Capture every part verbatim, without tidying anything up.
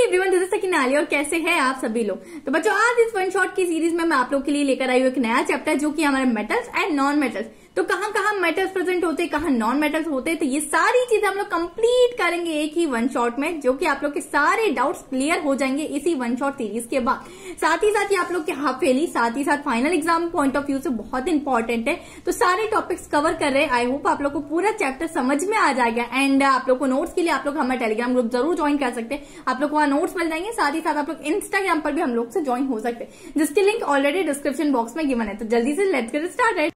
Everyone, this is सकीनाली और कैसे हैं आप सभी लोग। तो बच्चों, आज इस वन शॉट की सीरीज में मैं आप लोग के लिए लेकर आई हूँ एक नया चैप्टर जो कि हमारे मेटल्स एंड नॉन मेटल्स। तो कहाँ कहाँ मेटल्स प्रेजेंट होते हैं, कहाँ नॉन मेटल्स होते हैं, तो ये सारी चीजें हम लोग कंप्लीट करेंगे एक ही वन शॉट में, जो कि आप लोग के सारे डाउट्स क्लियर हो जाएंगे इसी वन शॉट सीरीज के बाद। साथ ही साथ ये आप लोग के हाफ फेली, साथ ही साथ final exam point of view से बहुत इंपॉर्टेंट है। तो सारे टॉपिक्स कवर कर रहे हैं। आई होप आप लोग को पूरा चैप्टर समझ में आ जाएगा। एंड आप लोग को नोट्स के लिए आप लोग हमारे टेलीग्राम ग्रुप जरूर ज्वाइन कर सकते हैं। आप लोग को वहां नोट्स मिल जाएंगे। साथ ही साथ आप लोग इंस्टाग्राम पर भी हम लोग से ज्वाइन हो सकते हैं, जिसकी लिंक ऑलरेडी डिस्क्रिप्शन बॉक्स में गिवन है। तो जल्दी से लेट्स गेट स्टार्टेड।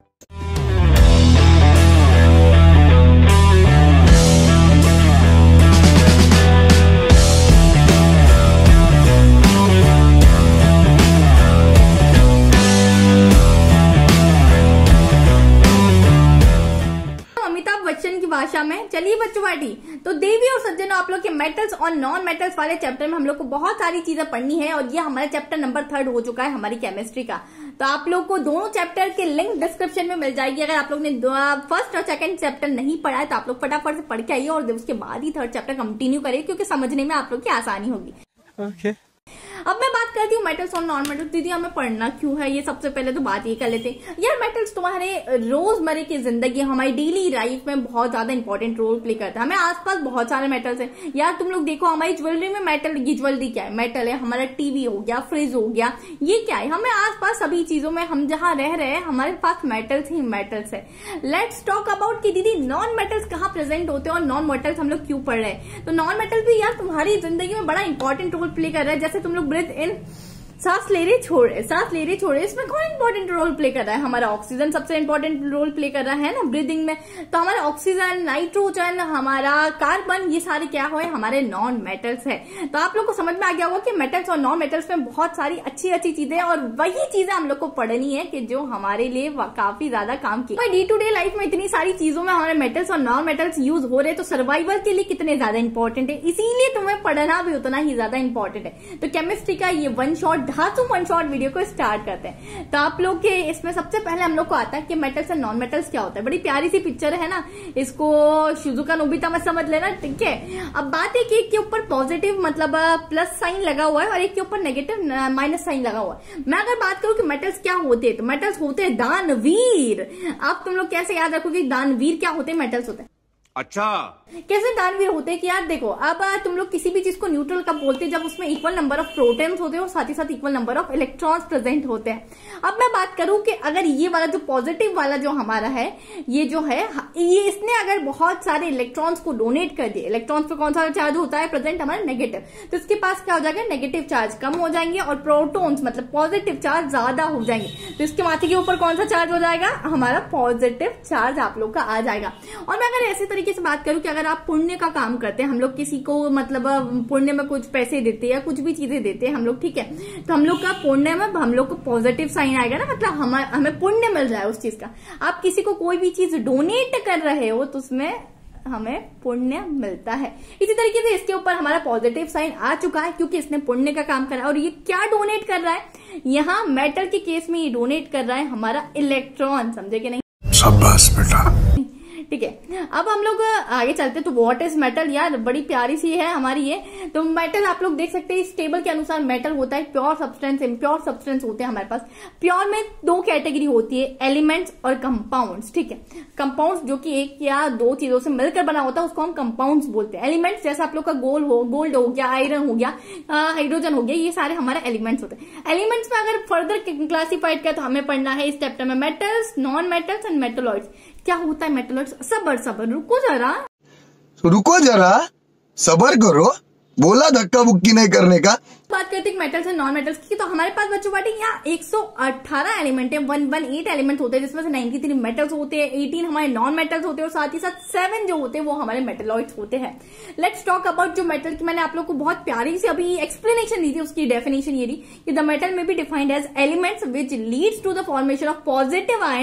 की भाषा में चलिए बच्चों बैठी। तो देवी और सज्जनों, आप लोग के मेटल्स और नॉन मेटल्स वाले चैप्टर में हम लोग को बहुत सारी चीजें पढ़नी है और ये हमारा चैप्टर नंबर थर्ड हो चुका है हमारी केमिस्ट्री का। तो आप लोग को दोनों चैप्टर के लिंक डिस्क्रिप्शन में मिल जाएगी। अगर आप लोग ने फर्स्ट और सेकंड चैप्टर नहीं पढ़ा है तो आप लोग फटाफट से पढ़ के आइए और उसके बाद ही थर्ड चैप्टर कंटिन्यू करिए, क्योंकि समझने में आप लोग की आसानी होगी। okay. अब मैं बात करती हूँ मेटल्स और नॉन मेटल्स। दीदी हमें पढ़ना क्यों है, ये सबसे पहले तो बात ये कर लेते हैं। यार मेटल्स तुम्हारे रोजमर्रे की जिंदगी, हमारी डेली लाइफ में बहुत ज्यादा इंपॉर्टेंट रोल प्ले करता है। हमें आसपास बहुत सारे मेटल्स हैं। यार तुम लोग देखो, हमारी ज्वेलरी में मेटल, ये ज्वेलरी क्या है, मेटल है। हमारा टीवी हो गया, फ्रिज हो गया, ये क्या है। हमें आसपास सभी चीजों में, हम जहाँ रह रहे हैं हमारे पास मेटल्स ही मेटल्स है। लेट्स टॉक अबाउट कि दीदी नॉन मेटल्स कहाँ प्रेजेंट होते हैं और नॉन मेटल्स हम लोग क्यों पढ़ रहे हैं। तो नॉन मेटल्स भी यार तुम्हारी जिंदगी में बड़ा इंपॉर्टेंट रोल प्ले कर रहा है। जैसे तुम लोग ब्रीथ इन, सांस ले रहे छोड़ रहे, सांस ले रहे छोड़ रहे, इसमें कौन इंपॉर्टेंट रोल प्ले कर रहा है? हमारा ऑक्सीजन सबसे इंपॉर्टेंट रोल प्ले कर रहा है ना ब्रीदिंग में। तो हमारा ऑक्सीजन, नाइट्रोजन, हमारा कार्बन, ये सारे क्या हो, हमारे नॉन मेटल्स है। तो आप लोग को समझ में आ गया होगा कि मेटल्स और नॉन मेटल्स में बहुत सारी अच्छी अच्छी चीजें हैं और वही चीजें हम लोग को पढ़नी है कि जो हमारे लिए काफी ज्यादा काम की। डे टू डे लाइफ में इतनी सारी चीजों में हमारे मेटल्स और नॉन मेटल्स यूज हो रहे, तो सर्वाइवल के लिए कितने ज्यादा इंपॉर्टेंट है, इसीलिए तुम्हें पढ़ना भी उतना ही ज्यादा इंपॉर्टेंट है। तो केमिस्ट्री का ये वन शॉट धातु वन शॉट वीडियो को स्टार्ट करते हैं। तो आप लोग के इसमें सबसे पहले हम लोग को आता है कि मेटल्स एंड नॉन मेटल्स क्या होता है। बड़ी प्यारी सी पिक्चर है ना, इसको शिजुका नोबिता में समझ लेना, ठीक है। अब बात है कि एक के ऊपर पॉजिटिव मतलब प्लस साइन लगा हुआ है और एक के ऊपर नेगेटिव माइनस साइन लगा हुआ है। मैं अगर बात करूं कि मेटल्स क्या होते हैं, तो मेटल्स होते हैं दानवीर। अब तुम लोग कैसे याद रखोगे दानवीर क्या होते हैं, मेटल्स होते हैं। अच्छा, कैसे दानवीर होते हैं कि यार देखो, अब तुम लोग किसी भी चीज को न्यूट्रल कब बोलते हैं, जब उसमें इक्वल नंबर ऑफ प्रोटॉन्स होते हैं और साथ ही साथ equal number of electrons present होते हैं। अब मैं बात करूं कि अगर ये वाला जो पॉजिटिव वाला जो हमारा है, ये जो है, ये इसने अगर बहुत सारे इलेक्ट्रॉन्स को डोनेट कर दिए, इलेक्ट्रॉन्स पे कौन सा चार्ज होता है प्रेजेंट, हमारा नेगेटिव, तो इसके पास क्या हो जाएगा, नेगेटिव चार्ज कम हो जाएंगे और प्रोटॉन्स मतलब पॉजिटिव चार्ज ज्यादा हो जाएंगे। तो इसके माथे के ऊपर कौन सा चार्ज हो जाएगा, हमारा पॉजिटिव चार्ज आप लोग का आ जाएगा। और मैं अगर ऐसे तरीके से बात करूं कि अगर आप पुण्य का काम करते हैं, हम लोग किसी को मतलब पुण्य में कुछ पैसे देते हैं या कुछ भी चीजें देते हैं हम लोग, ठीक है, तो हम लोग का पुण्य में हम लोग को पॉजिटिव साइन आएगा ना, मतलब हम, हमें पुण्य मिल रहा है उस चीज का। आप किसी को कोई भी चीज डोनेट कर रहे हो तो उसमें हमें पुण्य मिलता है। इसी तरीके से इसके ऊपर हमारा पॉजिटिव साइन आ चुका है क्योंकि इसने पुण्य का काम करा। और ये क्या डोनेट कर रहा है, यहाँ मेटल के केस में ये डोनेट कर रहा है हमारा इलेक्ट्रॉन, समझे कि नहीं। शाबाश बेटा, ठीक है। अब हम लोग आगे चलते, तो व्हाट इज मेटल, यार बड़ी प्यारी सी है हमारी ये। तो मेटल आप लोग देख सकते हैं इस टेबल के अनुसार मेटल होता है प्योर सब्सटेंस, इम्प्योर सब्सटेंस होते हैं हमारे पास। प्योर में दो कैटेगरी होती है, एलिमेंट्स और कंपाउंड्स, ठीक है। कंपाउंड्स जो कि एक या दो चीजों से मिलकर बना होता है उसको हम कंपाउंड्स बोलते हैं। एलिमेंट्स जैसे आप लोग का गोल्ड हो गोल्ड हो गया, आयरन हो गया, हाइड्रोजन हो गया, ये सारे हमारे एलिमेंट्स होते हैं। एलिमेंट्स में अगर फर्दर क्लासिफाइड किया तो हमें पढ़ना है इस चैप्टर में metals, non metals and metalloids. क्या होता है मेटलॉइड्स, सबर सबर रुको जरा रुको जरा सबर करो, बोला धक्का बुक्की नहीं करने का। बात करते हैं मेटल्स एंड नॉन मेटल्स की। तो हमारे पास बच्चों बाटे यहाँ एक सौ अठारह एलिमेंट है, वन वन एट एलिमेंट होते हैं, जिसमें से तिरानवे मेटल्स होते हैं, अठारह हमारे नॉन मेटल्स होते हैं और साथ ही साथ सेवन जो होते हैं वो हमारे मेटलॉइड्स होते हैं। लेट्स टॉक अबाउट जो मेटल की मैंने आप लोग को बहुत प्यारी सी अभी एक्सप्लेनेशन दी थी, उसकी डेफिनेशन ये थी कि the metal may be defined as elements which leads to the formation of positive ions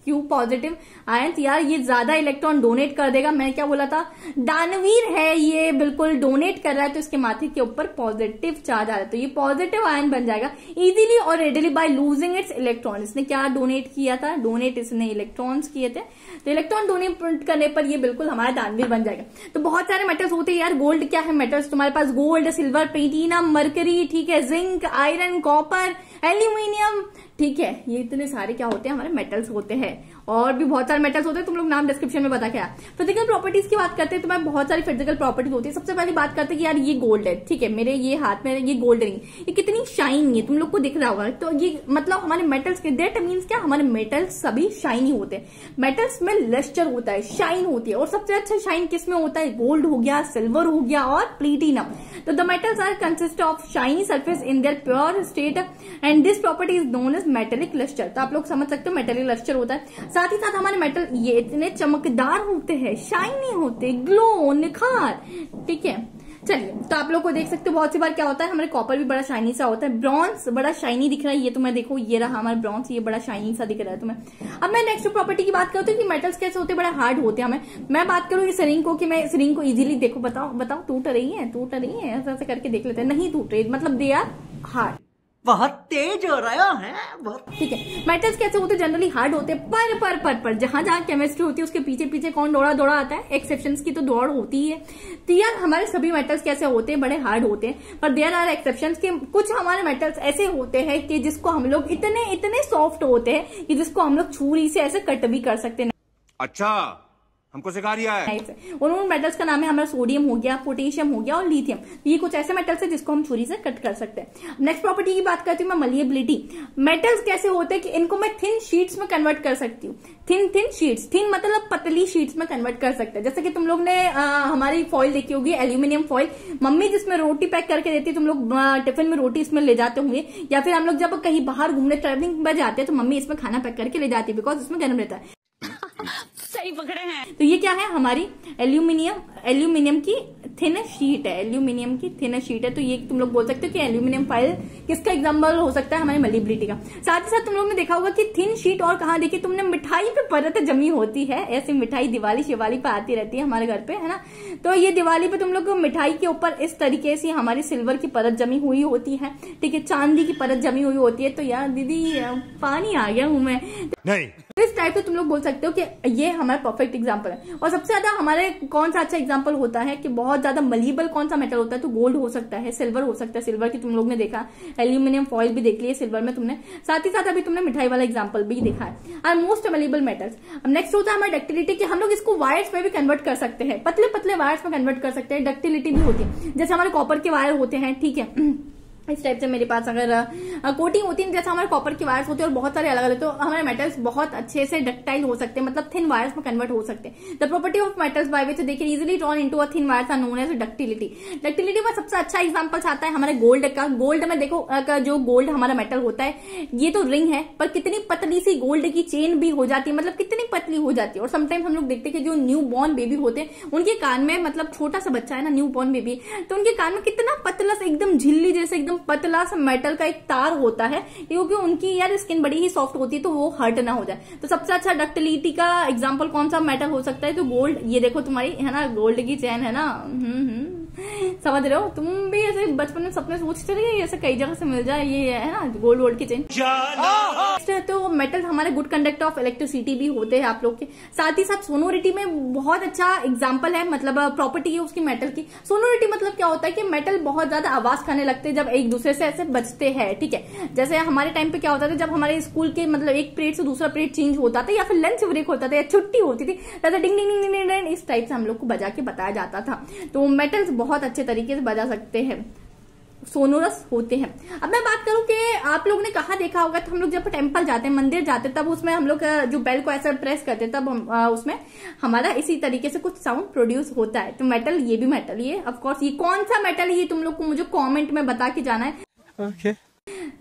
क्यू पॉजिटिव आयन, यार ये ज्यादा इलेक्ट्रॉन डोनेट कर देगा। मैं क्या बोला था, दानवीर है ये, बिल्कुल डोनेट कर रहा है तो इसके माथे के ऊपर पॉजिटिव चार्ज आ रहा है, तो ये पॉजिटिव आयन बन जाएगा इजीली और readily by losing its electron. इसने क्या डोनेट किया था, डोनेट इसने इलेक्ट्रॉन्स किए थे, तो इलेक्ट्रॉन डोनेट करने पर ये बिल्कुल हमारा दानवीर बन जाएगा। तो बहुत सारे मेटल्स होते हैं यार। गोल्ड क्या है, मेटल्स तुम्हारे पास गोल्ड, सिल्वर, प्लेटिनम, मरकरी, ठीक है, जिंक, आयरन, कॉपर, एल्यूमिनियम, ठीक है, ये इतने सारे क्या होते हैं हमारे मेटल्स होते हैं। और भी बहुत सारे मेटल्स होते हैं, तुम लोग नाम डिस्क्रिप्शन में बता के आया। फिजिकल प्रॉपर्टीज की बात करते हैं तो मैं बहुत सारी फिजिकल प्रॉपर्टीज होती है। सबसे पहले बात करते हैं कि यार ये गोल्ड है, ठीक है, मेरे ये हाथ में ये गोल्ड रिंग, ये कितनी शाइन है, तुम लोग को दिख रहा होगा। तो ये मतलब हमारे मेटल्स के दैट मीन्स क्या, हमारे मेटल्स सभी शाइनी होते हैं। मेटल्स में लस्टर होता है, शाइन होती है, और सबसे अच्छा शाइन किस में होता है, गोल्ड हो गया, सिल्वर हो गया और प्लेटिनम। तो the metals are consist of shiny surface in their pure state and this property is known as metallic lustre. तो आप लोग समझ सकते हो मेटेलिक लस्टर होता है। साथ ही साथ हमारे मेटल ये इतने चमकदार होते हैं, शाइनी होते, ग्लो, निखार, ठीक है। चलिए, तो आप लोग को देख सकते हो बहुत सी बार क्या होता है, हमारे कॉपर भी बड़ा शाइनी सा होता है, ब्रॉन्ज बड़ा शाइनी दिख रहा है, ये तो मैं देखो ये रहा हमारा ब्रॉन्ज, ये बड़ा शाइनी सा दिख रहा है तुम्हें। अब मैं नेक्स्ट प्रॉपर्टी की बात करती हूँ कि मेटल्स कैसे होते हैं, बड़ा हार्ड होते हैं। हमें मैं बात करूँ इस रिंग को, कि मैं इस रिंग को इजीली देखो, बताओ बताओ टूट रही है, टूट रही है, ऐसा ऐसा करके देख लेते हैं, नहीं टूट रही, मतलब दे आर हार्ड, बहुत तेज हो रहा है, बहुत ठीक है। मेटल्स कैसे होते हैं, जनरली हार्ड होते हैं, पर पर पर पर जहां जहां केमिस्ट्री होती है उसके पीछे पीछे कौन दौड़ा दौड़ा आता है, एक्सेप्शंस की तो दौड़ होती है। तो यार हमारे सभी मेटल्स कैसे होते हैं, बड़े हार्ड होते हैं, पर देयर आर एक्सेप्शंस के। कुछ हमारे मेटल्स ऐसे होते हैं कि जिसको हम लोग इतने इतने सॉफ्ट होते हैं कि जिसको हम लोग छुरी से ऐसे कट भी कर सकते हैं। अच्छा, हमको सिखा रिया है। और उन मेटल्स का नाम है हमारा सोडियम हो गया, पोटेशियम हो गया और लिथियम। ये कुछ ऐसे मेटल्स है जिसको हम छुरी से कट कर सकते हैं। नेक्स्ट प्रॉपर्टी की बात करती हूँ मैं, मलिएबिलिटी। मेटल्स कैसे होते हैं कि इनको मैं थिन शीट्स में कन्वर्ट कर सकती हूँ। थिन थिन शीट्स, थिन मतलब पतली शीट्स में कन्वर्ट कर सकते हैं। जैसे कि तुम लोग ने आ, हमारी फॉइल देखी होगी, एल्यूमिनियम फॉइल, मम्मी जिसमें रोटी पैक करके देती है, तुम लोग टिफिन में रोटी इसमें ले जाते होंगे, या फिर हम लोग जब कहीं बाहर घूमने ट्रेवलिंग में जाते हैं तो मम्मी इसमें खाना पैक करके ले जाती है, बिकॉज इसमें गर्म रहता है। सही पकड़े हैं। तो ये क्या है, हमारी एल्यूमिनियम एल्यूमिनियम की थिन शीट है, एल्यूमिनियम की थिन शीट है। तो ये तुम लोग बोल सकते हो कि एल्यूमिनियम फाइल किसका एग्जांपल हो सकता है, हमारी मलिएबिलिटी का। साथ ही साथ तुम लोग ने देखा होगा कि थिन शीट और कहाँ देखी तुमने, मिठाई पे परत जमी होती है। ऐसी मिठाई दिवाली शिवाली पे आती रहती है हमारे घर पे, है ना। तो ये दिवाली पे तुम लोग मिठाई के ऊपर इस तरीके से हमारी सिल्वर की परत जमी हुई होती है, ठीक है, चांदी की परत जमी हुई होती है। तो यार दीदी पानी आ गया हूं मैं, नहीं इस टाइप से तुम लोग बोल सकते हो कि ये हमारा परफेक्ट एग्जांपल है। और सबसे ज्यादा हमारे कौन सा अच्छा एग्जांपल होता है कि बहुत ज्यादा मलिएबल कौन सा मेटल होता है, तो गोल्ड हो सकता है, सिल्वर हो सकता है। सिल्वर की तुम लोग ने देखा, एल्यूमिनियम फॉइल भी देख लिया सिल्वर में तुमने, साथ ही साथ अभी तुमने मिठाई वाला एग्जांपल भी देखा है। Are most malleable metals. अब नेक्स्ट होता है हमारा डक्टिलिटी, कि हम लोग इसको वायर्स में भी कन्वर्ट कर सकते हैं, पतले पतले वायर्स में कन्वर्ट कर सकते हैं, डक्टिलिटी भी होती है। जैसे हमारे कॉपर के वायर होते हैं, ठीक है, इस टाइप से मेरे पास अगर कोटिंग होती है, जैसे हमारे कॉपर के वायर्स होते हैं और बहुत सारे अलग अलग, तो हमारे मेटल्स बहुत अच्छे से डक्टाइल हो सकते हैं, मतलब थिन वायर्स में कन्वर्ट हो सकते हैं। The property of metals by which they can easily drawn into a thin wires are known as ductility. Ductility में सबसे अच्छा एग्जांपल आता है हमारे गोल्ड का। गोल्ड में देखो, जो गोल्ड हमारा मेटल होता है, ये तो रिंग है, पर कितनी पतली सी गोल्ड की चेन भी हो जाती है, मतलब कितनी पतली हो जाती है। और समटाइम्स हम लोग देखते हैं कि जो न्यू बॉर्न बेबी होते हैं उनके कान में, मतलब छोटा सा बच्चा है ना, न्यू बॉर्न बेबी, तो उनके कान में कितना पतला सा, एकदम झिल्ली जैसे एकदम पतला सा मेटल का एक तार होता है, क्योंकि उनकी यार स्किन बड़ी ही सॉफ्ट होती है, तो वो हर्ट ना हो जाए। तो सबसे अच्छा डक्टिलिटी का एग्जांपल कौन सा मेटल हो सकता है, तो गोल्ड। ये देखो तुम्हारी है ना गोल्ड की चैन है ना, हम्म हम्म समझ रहे हो, तुम भी ऐसे बचपन में सपने सोचते रहिए ऐसे कई जगह से मिल जाए, ये है ना गोल्ड वोल्ड की चेन। तो मेटल हमारे गुड कंडक्टर ऑफ इलेक्ट्रिसिटी भी होते हैं आप लोग के। साथ ही साथ सोनोरिटी में बहुत अच्छा एग्जांपल है, मतलब प्रॉपर्टी है उसकी मेटल की। सोनोरिटी मतलब क्या होता है कि मेटल बहुत ज्यादा आवाज खाने लगते हैं जब एक दूसरे से ऐसे बजते हैं, ठीक है। जैसे हमारे टाइम पे क्या होता था, जब हमारे स्कूल के मतलब एक पीरियड से दूसरा पीरियड चेंज होता था, या फिर लंच ब्रेक होता था, या छुट्टी होती थी, डिंग डिंग डिंग डिंग डिंग, इस टाइप से हम लोग को बजा के बताया जाता था। तो मेटल्स बहुत अच्छे तरीके से बजा सकते हैं, सोनोरस होते हैं। अब मैं बात करूं कि आप लोग ने कहा देखा होगा, तो हम लोग जब टेम्पल जाते हैं, मंदिर जाते हैं, तब उसमें हम लोग जो बेल को ऐसा प्रेस करते हैं, तब हम, उसमें हमारा इसी तरीके से कुछ साउंड प्रोड्यूस होता है। तो मेटल, ये भी मेटल ही है ऑफ कोर्स। ये कौन सा मेटल है ये तुम लोग को मुझे कमेंट में बता के जाना है। okay.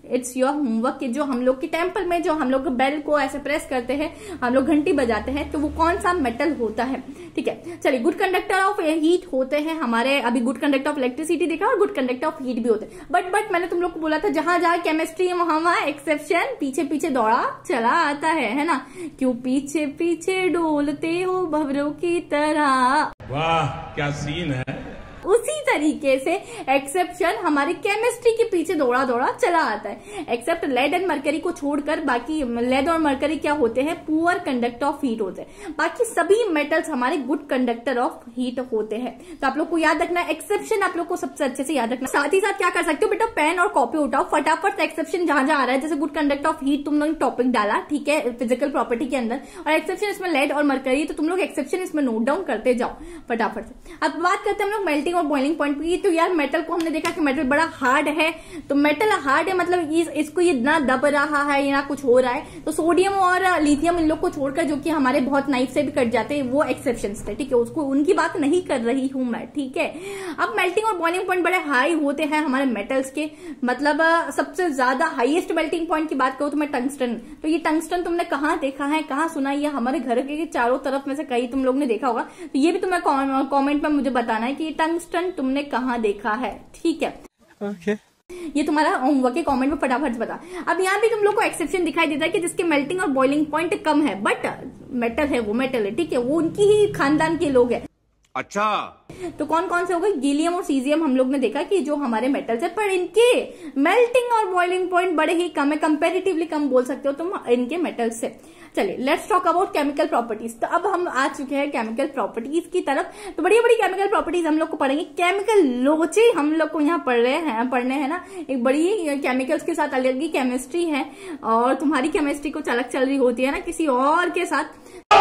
इट्स योर होमवर्क कि जो हम लोग के टेम्पल में जो हम लोग बेल को ऐसे प्रेस करते हैं, हम लोग घंटी बजाते हैं, तो वो कौन सा मेटल होता है। ठीक है, चलिए गुड कंडक्टर ऑफ हीट होते हैं हमारे, अभी गुड कंडक्टर ऑफ इलेक्ट्रिसिटी देखा और गुड कंडक्टर ऑफ हीट भी होते हैं। बट बट मैंने तुम लोग को बोला था जहां जहां केमिस्ट्री है वहां वहां एक्सेप्शन पीछे पीछे दौड़ा चला आता है, है ना। क्यों पीछे पीछे डोलते हो भंवरों की तरह। वाह क्या सीन है। उसी तरीके से एक्सेप्शन हमारी केमिस्ट्री के पीछे दौड़ा दौड़ा चला आता है। एक्सेप्ट लेड एंड मरकरी को छोड़कर बाकी लेड और मरकरी क्या होते हैं, पुअर कंडक्टर ऑफ हीट होते हैं। बाकी सभी मेटल्स हमारे गुड कंडक्टर ऑफ हीट होते हैं। तो आप लोग को याद रखना एक्सेप्शन, आप लोग को सबसे अच्छे से याद रखना। साथ ही साथ क्या कर सकते हो बेटा, पेन और कॉपी उठाओ फटाफट एक्सेप्शन जहां जहां आ रहा है, जैसे गुड कंडक्टर ऑफ हीट तुम लोग टॉपिक डाला, ठीक है, फिजिकल प्रॉपर्टी के अंदर, और एक्सेप्शन इसमें लेड और मरकरी, तो तुम लोग एक्सेप्शन इसमें नोट डाउन करते जाओ फटाफट से। अब बात करते हैं हम लोग मेल्टिंग और बॉइलिंग पॉइंट की। तो यार मेटल को हमने देखा कि मेटल बड़ा हार्ड है, तो मेटल हार्ड है मतलब इस, इसको ये ना दब रहा है या ना कुछ हो रहा है। तो सोडियम और लिथियम इन लोग को छोड़कर जो कि हमारे बहुत नाइफ से भी कट जाते हैं वो एक्सेप्शंस थे, ठीक है, उसको उनकी बात नहीं कर रही हूं मैं, ठीक है। अब मेल्टिंग और बॉइलिंग पॉइंट बड़े हाई होते हैं हमारे मेटल्स के, मतलब सबसे ज्यादा हाईएस्ट मेल्टिंग पॉइंट की बात करूं तो मैं टंगस्टन, तो ये टंगस्टन तुमने कहां देखा है, कहां सुना है, ये हमारे घर के चारों तरफ में से कई तुम लोग ने देखा होगा, तो ये भी तुम्हें कॉमेंट में मुझे बताना है कि ये टंगस्टन तुमने कहां देखा है, ठीक है। Okay okay. ये तुम्हारा होमवर्क के कमेंट में फटाफट से बता। अब यहाँ भी तुम लोग को एक्सेप्शन दिखाई देता है कि जिसके मेल्टिंग और बॉइलिंग पॉइंट कम है, बट मेटल है वो मेटल है, ठीक है, वो उनकी ही खानदान के लोग हैं। अच्छा, तो कौन कौन से हो गए, गीलियम और सीजियम हम लोग ने देखा कि जो हमारे मेटल्स है, पर इनके मेल्टिंग और बॉइलिंग पॉइंट बड़े ही कम है, कंपेरेटिवली कम बोल सकते हो तुम इनके मेटल्स से। चलिए let's talk about chemical properties. तो अब हम आ चुके हैं केमिकल प्रॉपर्टीज की तरफ। तो बड़ी बड़ी केमिकल प्रॉपर्टीज हम लोग को पढ़ेंगे, केमिकल लोचे हम लोग को यहाँ पढ़ रहे हैं पढ़ने हैं ना। एक बड़ी केमिकल्स के साथ अलग ही केमिस्ट्री है, और तुम्हारी केमिस्ट्री कुछ अलग चल रही होती है ना किसी और के साथ।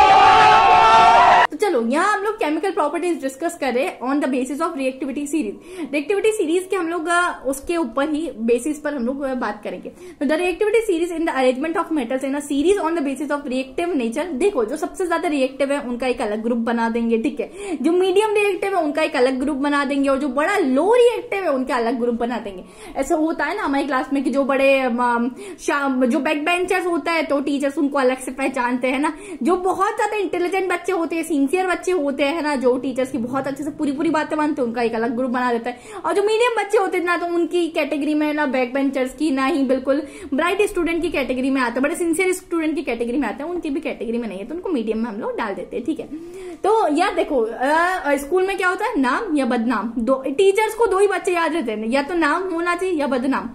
तो चलो यहाँ हम लोग केमिकल प्रॉपर्टीज डिस्कस करें on the basis of reactivity series. Reactivity series के हम लोग उसके ऊपर ही बेसिस पर हम लोग बात करेंगे। तो the reactivity series in the arrangement of metals in a series on the basis of reactive nature. देखो जो सबसे ज्यादा रिएक्टिव है उनका एक अलग ग्रुप बना देंगे, ठीक है, जो मीडियम रिएक्टिव है उनका एक अलग ग्रुप बना देंगे, और जो बड़ा लो रिएक्टिव है उनका अलग ग्रुप बना देंगे। ऐसा होता है ना हमारी क्लास में कि जो बड़े जो बैक बेंचर्स होता है तो टीचर्स उनको अलग से पहचानते हैं ना, जो बहुत ज्यादा इंटेलिजेंट बच्चे होते हैं, सिंसियर बच्चे होते हैं ना, जो टीचर्स की बहुत अच्छे से पूरी पूरी बातें मानते हैं, उनका एक अलग ग्रुप बना देता है। और जो मीडियम बच्चे होते हैं ना, तो उनकी कैटेगरी में ना बैक बेंचर्स की ना ही बिल्कुल ब्राइट स्टूडेंट की कैटेगरी में आते हैं, बड़े सिंसियर स्टूडेंट की कैटेगरी में आते हैं, उनकी भी कैटेगरी में नहीं है, तो उनको मीडियम में हम लोग डाल देते हैं, ठीक है। तो यार देखो स्कूल में क्या होता है, नाम या बदनाम, दो टीचर्स को दो ही बच्चे याद रहते हैं, या तो नाम होना चाहिए या बदनाम।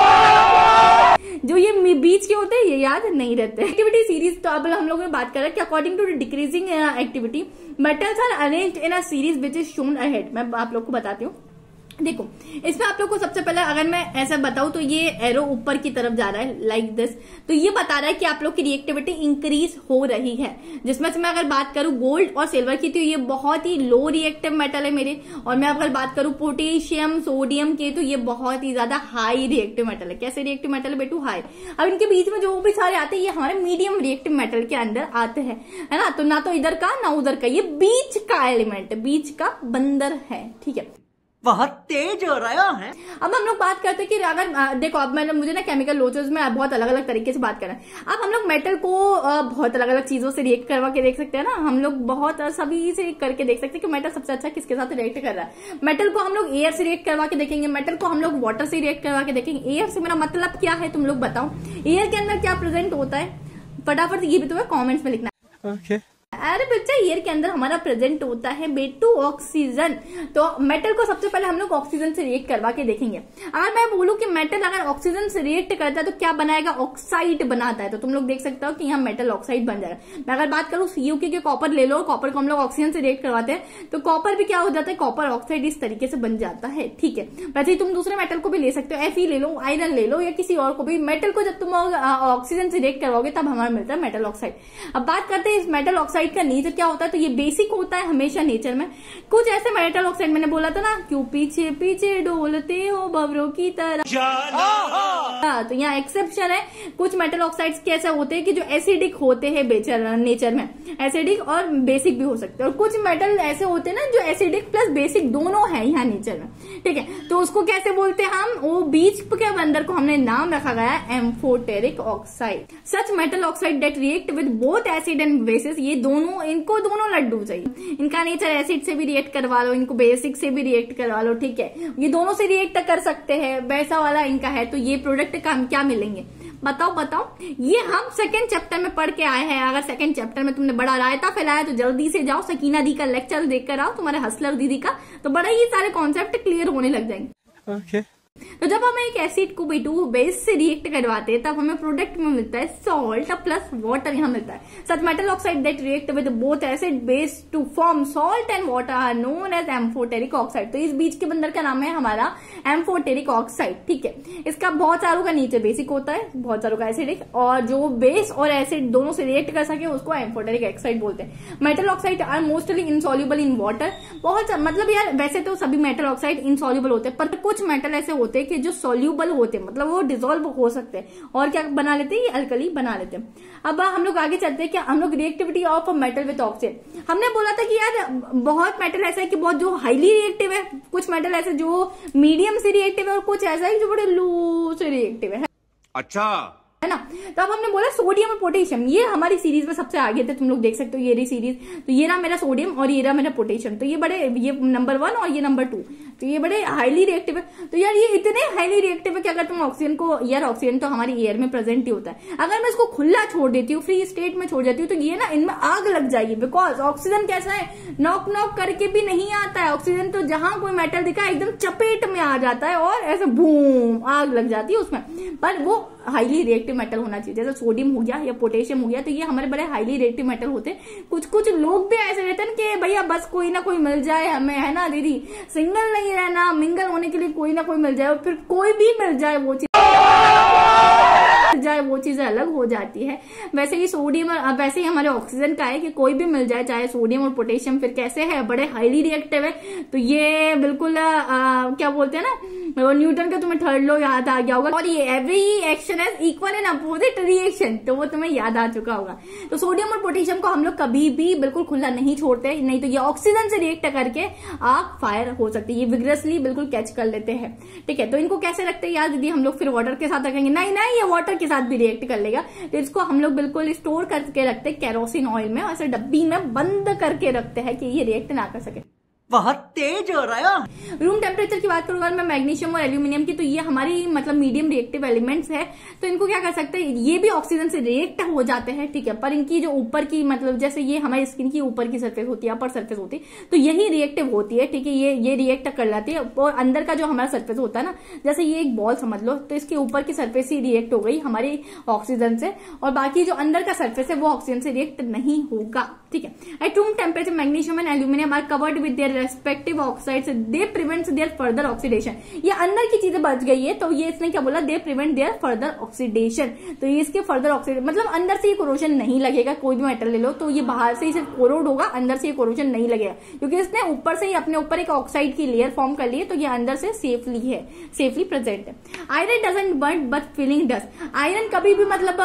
जो ये बीच के होते हैं ये याद नहीं रहते। एक्टिविटी सीरीज, तो अब हम लोग बात कर रहे हैं कि according to decreasing activity metals are arranged in a series which is shown ahead. मैं आप लोग को बताती हूँ, देखो इसमें आप लोग को सबसे पहले अगर मैं ऐसा बताऊं तो ये एरो ऊपर की तरफ जा रहा है लाइक दिस, तो ये बता रहा है कि आप लोग की रिएक्टिविटी इंक्रीज हो रही है। जिसमें से मैं अगर बात करूं गोल्ड और सिल्वर की, तो ये बहुत ही लो रिएक्टिव मेटल है मेरे, और मैं अगर बात करूं पोटेशियम सोडियम के, तो ये बहुत ही ज्यादा हाई रिएक्टिव मेटल है। कैसे रिएक्टिव मेटल है बेटू, हाई। अब इनके बीच में जो भी सारे आते हैं ये हमारे मीडियम रिएक्टिव मेटल के अंदर आते हैं, है ना। तो ना तो इधर का ना उधर का, ये बीच का एलिमेंट, बीच का बंदर है, ठीक है, बहुत तेज हो रहा है। अब हम लोग बात करते हैं कि अगर देखो अब मैंने मुझे ना केमिकल लोचेस में बहुत अलग अलग तरीके से बात करना है। अब हम लोग मेटल को बहुत अलग अलग चीजों से रिएक्ट करवा के देख सकते हैं ना, हम लोग बहुत सभी से करके देख सकते हैं कि मेटल सबसे अच्छा किसके साथ रिएक्ट कर रहा है। मेटल को हम लोग एयर से रिएक्ट करवा के देखेंगे, मेटल को हम लोग वाटर से रिएक्ट करवा के देखेंगे। एयर से मेरा मतलब क्या है तुम लोग बताओ, एयर के अंदर क्या प्रेजेंट होता है, फटाफट ये भी तुम्हें कॉमेंट्स में लिखना है। Okay okay. अरे बच्चा एयर के अंदर हमारा प्रेजेंट होता है बेटू ऑक्सीजन। तो मेटल को सबसे पहले हम लोग ऑक्सीजन से रिएक्ट करवा के देखेंगे। अगर मैं बोलूं कि मेटल अगर ऑक्सीजन से रिएक्ट करता है तो क्या बनाएगा, ऑक्साइड बनाता है, तो तुम लोग देख सकते हो कि यहाँ मेटल ऑक्साइड बन जाएगा। मैं अगर बात करूं सीयूके के कॉपर ले लो, कॉपर को हम लोग ऑक्सीजन से रिएक्ट करवाते हैं तो कॉपर भी क्या हो जाता है, कॉपर ऑक्साइड इस तरीके से बन जाता है, ठीक है। वैसे ही तुम दूसरे मेटल को भी ले सकते हो, एफई ले लो, आयरन ले लो, या किसी और को भी। मेटल को जब तुम ऑक्सीजन से रिएक्ट करवाओगे तब हमारा मिलता है मेटल ऑक्साइड। अब बात करते हैं इस मेटल ऑक्साइड का नेचर क्या होता है, तो ये बेसिक होता है हमेशा नेचर में। कुछ ऐसे मेटल ऑक्साइड मैंने बोला था ना, क्यों पीछे पीछे डोलते हो भंवरों की तरह, तो यहाँ एक्सेप्शन है, कुछ मेटल ऑक्साइड्स कैसे होते हैं कि जो एसिडिक होते हैं नेचर में, एसिडिक और बेसिक भी हो सकते हैं, और कुछ मेटल ऐसे होते हैं ना जो एसिडिक प्लस बेसिक दोनों है यहाँ नेचर में, ठीक है। तो उसको कैसे बोलते हैं हम, वो बीच के बंदर को हमने नाम रखा गया है amphoteric oxide. Such metal oxide that react with both acid and bases, ये दोनों, इनको दोनों लड्डू चाहिए, इनका नेचर एसिड से भी रिएक्ट करवा लो, इनको बेसिक से भी रिएक्ट करवा लो, ठीक है, ये दोनों से रिएक्ट कर सकते हैं, वैसा वाला इनका है। तो ये प्रोडक्ट का हम क्या मिलेंगे, बताओ बताओ। ये हम सेकंड चैप्टर में पढ़ के आए हैं। अगर सेकंड चैप्टर में तुमने बड़ा रायता फैलाया तो जल्दी से जाओ सकीना दी का लेक्चर देख कर आओ, तुम्हारे हसलर दीदी का, तो बड़ा ही सारे कॉन्सेप्ट क्लियर होने लग जाएंगे। ओके। तो जब हम एक एसिड को बी टू बेस से रिएक्ट करवाते हैं तब हमें प्रोडक्ट में मिलता है सॉल्ट प्लस वाटर, यहाँ मिलता है। Such metal oxide that react with both acid base to form salt and water are known as amphoteric oxide. तो इस बीच के बंदर का नाम है हमारा एम्फोटेरिक ऑक्साइड, ठीक है। इसका बहुत सारों का नेचर बेसिक होता है, बहुत सारों का एसिडिक, और जो बेस और एसिड दोनों से रिएक्ट कर सके उसको एम्फोटेरिक ऑक्साइड बोलते हैं। Metal oxide are mostly insoluble in water. बहुत मतलब यार वैसे तो सभी मेटल ऑक्साइड इनसॉल्युबल होते हैं, पर कुछ मेटल ऐसे होते हैं कि जो सॉल्युबल होते हैं, मतलब वो डिसॉल्व हो सकते हैं और क्या बना लेते हैं, ये अल्कली बना लेते हैं। अब हम लोग आगे चलते हैं कि हम लोग reactivity of metal with oxygen. हमने बोला था कि यार बहुत मेटल ऐसा है कि बहुत जो हाईली रिएक्टिव है, कुछ मेटल ऐसे जो मीडियम से रिएक्टिव है, और कुछ ऐसा है जो बड़े लो से रिएक्टिव है। अच्छा है ना। तो अब हमने बोला सोडियम और पोटेशियम, ये हमारी सीरीज में सबसे आगे थे, तुम लोग देख सकते हो ये रही सीरीज। तो ये रहा मेरा सोडियम और ये रहा मेरा पोटेशियम, तो ये बड़े, ये नंबर वन और ये नंबर टू, तो ये बड़े हाईली रिएक्टिव है। तो यार ये इतने हाईली रिएक्टिव है कि अगर तुम ऑक्सीजन को, यार ऑक्सीजन तो हमारी एयर में प्रेजेंट ही होता है, अगर मैं इसको खुला छोड़ देती हूँ, फ्री स्टेट में छोड़ देती हूँ, तो ये ना इनमें आग लग जाएगी। बिकॉज ऑक्सीजन कैसा है, नॉक नॉक करके भी नहीं आता है ऑक्सीजन, तो जहां कोई मेटल दिखा एकदम चपेट में आ जाता है और ऐसे बूम आग लग जाती है उसमें। पर वो हाईली रिएक्टिव मेटल होना चाहिए, जैसे सोडियम हो गया या पोटेशियम हो गया, तो ये हमारे बड़े हाईली रिएक्टिव मेटल होते हैं। कुछ कुछ लोग भी ऐसे रहते हैं कि भैया बस कोई ना कोई मिल जाए हमें, है ना दीदी, सिंगल नहीं रहना, मिंगल होने के लिए कोई ना कोई मिल जाए, और फिर कोई भी मिल जाए वो चीज जाए वो चीजें अलग हो जाती है। वैसे ही सोडियम, वैसे ही हमारे ऑक्सीजन का है कि कोई भी मिल जाए, चाहे सोडियम और पोटेशियम, फिर कैसे है, बड़े हाईली रिएक्टिव है। तो ये बिल्कुल आ, क्या बोलते हैं ना, न्यूटन का तुम्हें थर्ड लॉ याद आ गया होगा, और ये every action has equal and opposite reaction, तो वो तुम्हें याद आ चुका होगा। तो सोडियम और पोटेशियम को हम लोग कभी भी बिल्कुल खुला नहीं छोड़ते, नहीं तो ये ऑक्सीजन से रिएक्ट करके आग फायर हो सकती है, ये विग्रसली बिल्कुल कैच कर लेते हैं, ठीक है। तो इनको कैसे रखते हैं यार दीदी, हम लोग फिर वाटर के साथ रखेंगे, नहीं नहीं ये वाटर के साथ भी रिएक्ट कर लेगा। तो इसको हम लोग बिल्कुल स्टोर करके रखते हैं केरोसिन ऑयल में, ऐसे डब्बी में बंद करके रखते हैं कि ये रिएक्ट ना कर सके। बहुत तेज हो रहा है। रूम टेम्परेचर की बात करूंगा मैं मैग्नीशियम और एल्यूमिनियम की, तो ये हमारी मतलब मीडियम रिएक्टिव एलिमेंट्स है, तो इनको क्या कर सकते हैं, ये भी ऑक्सीजन से रिएक्ट हो जाते हैं, ठीक है। पर इनकी जो ऊपर की, मतलब जैसे ये हमारी स्किन की ऊपर की सरफेस होती है, अपर सरफेस होती है, तो यही रिएक्टिव होती है, ठीक है, ये ये रिएक्ट कर लाती है। और अंदर का जो हमारा सरफेस होता है ना, जैसे ये एक बॉल समझ लो, तो इसके ऊपर की सरफेस ही रिएक्ट हो गई हमारी ऑक्सीजन से, और बाकी जो अंदर का सरफेस है वो ऑक्सीजन से रिएक्ट नहीं होगा, ठीक है। At room temperature magnesium and aluminium are covered with their respective oxides, they prevents their further oxidation. ये अंदर की चीजें बच गई है, तो ये इसने क्या बोला, they prevent their further oxidation. तो ये इसके फर्दर ऑक्सीडेशन मतलब अंदर से ये कोरोजन नहीं लगेगा, कोई भी मेटल ले लो तो ये बाहर से ही सिर्फ कोरोड होगा, अंदर से ये कोरोजन नहीं लगेगा, क्योंकि इसने ऊपर से ही अपने ऊपर एक ऑक्साइड की लेयर फॉर्म कर ली है, तो ये अंदर से सेफली है, सेफली प्रेजेंट है। Iron doesn't burn but filing dust. Iron कभी भी मतलब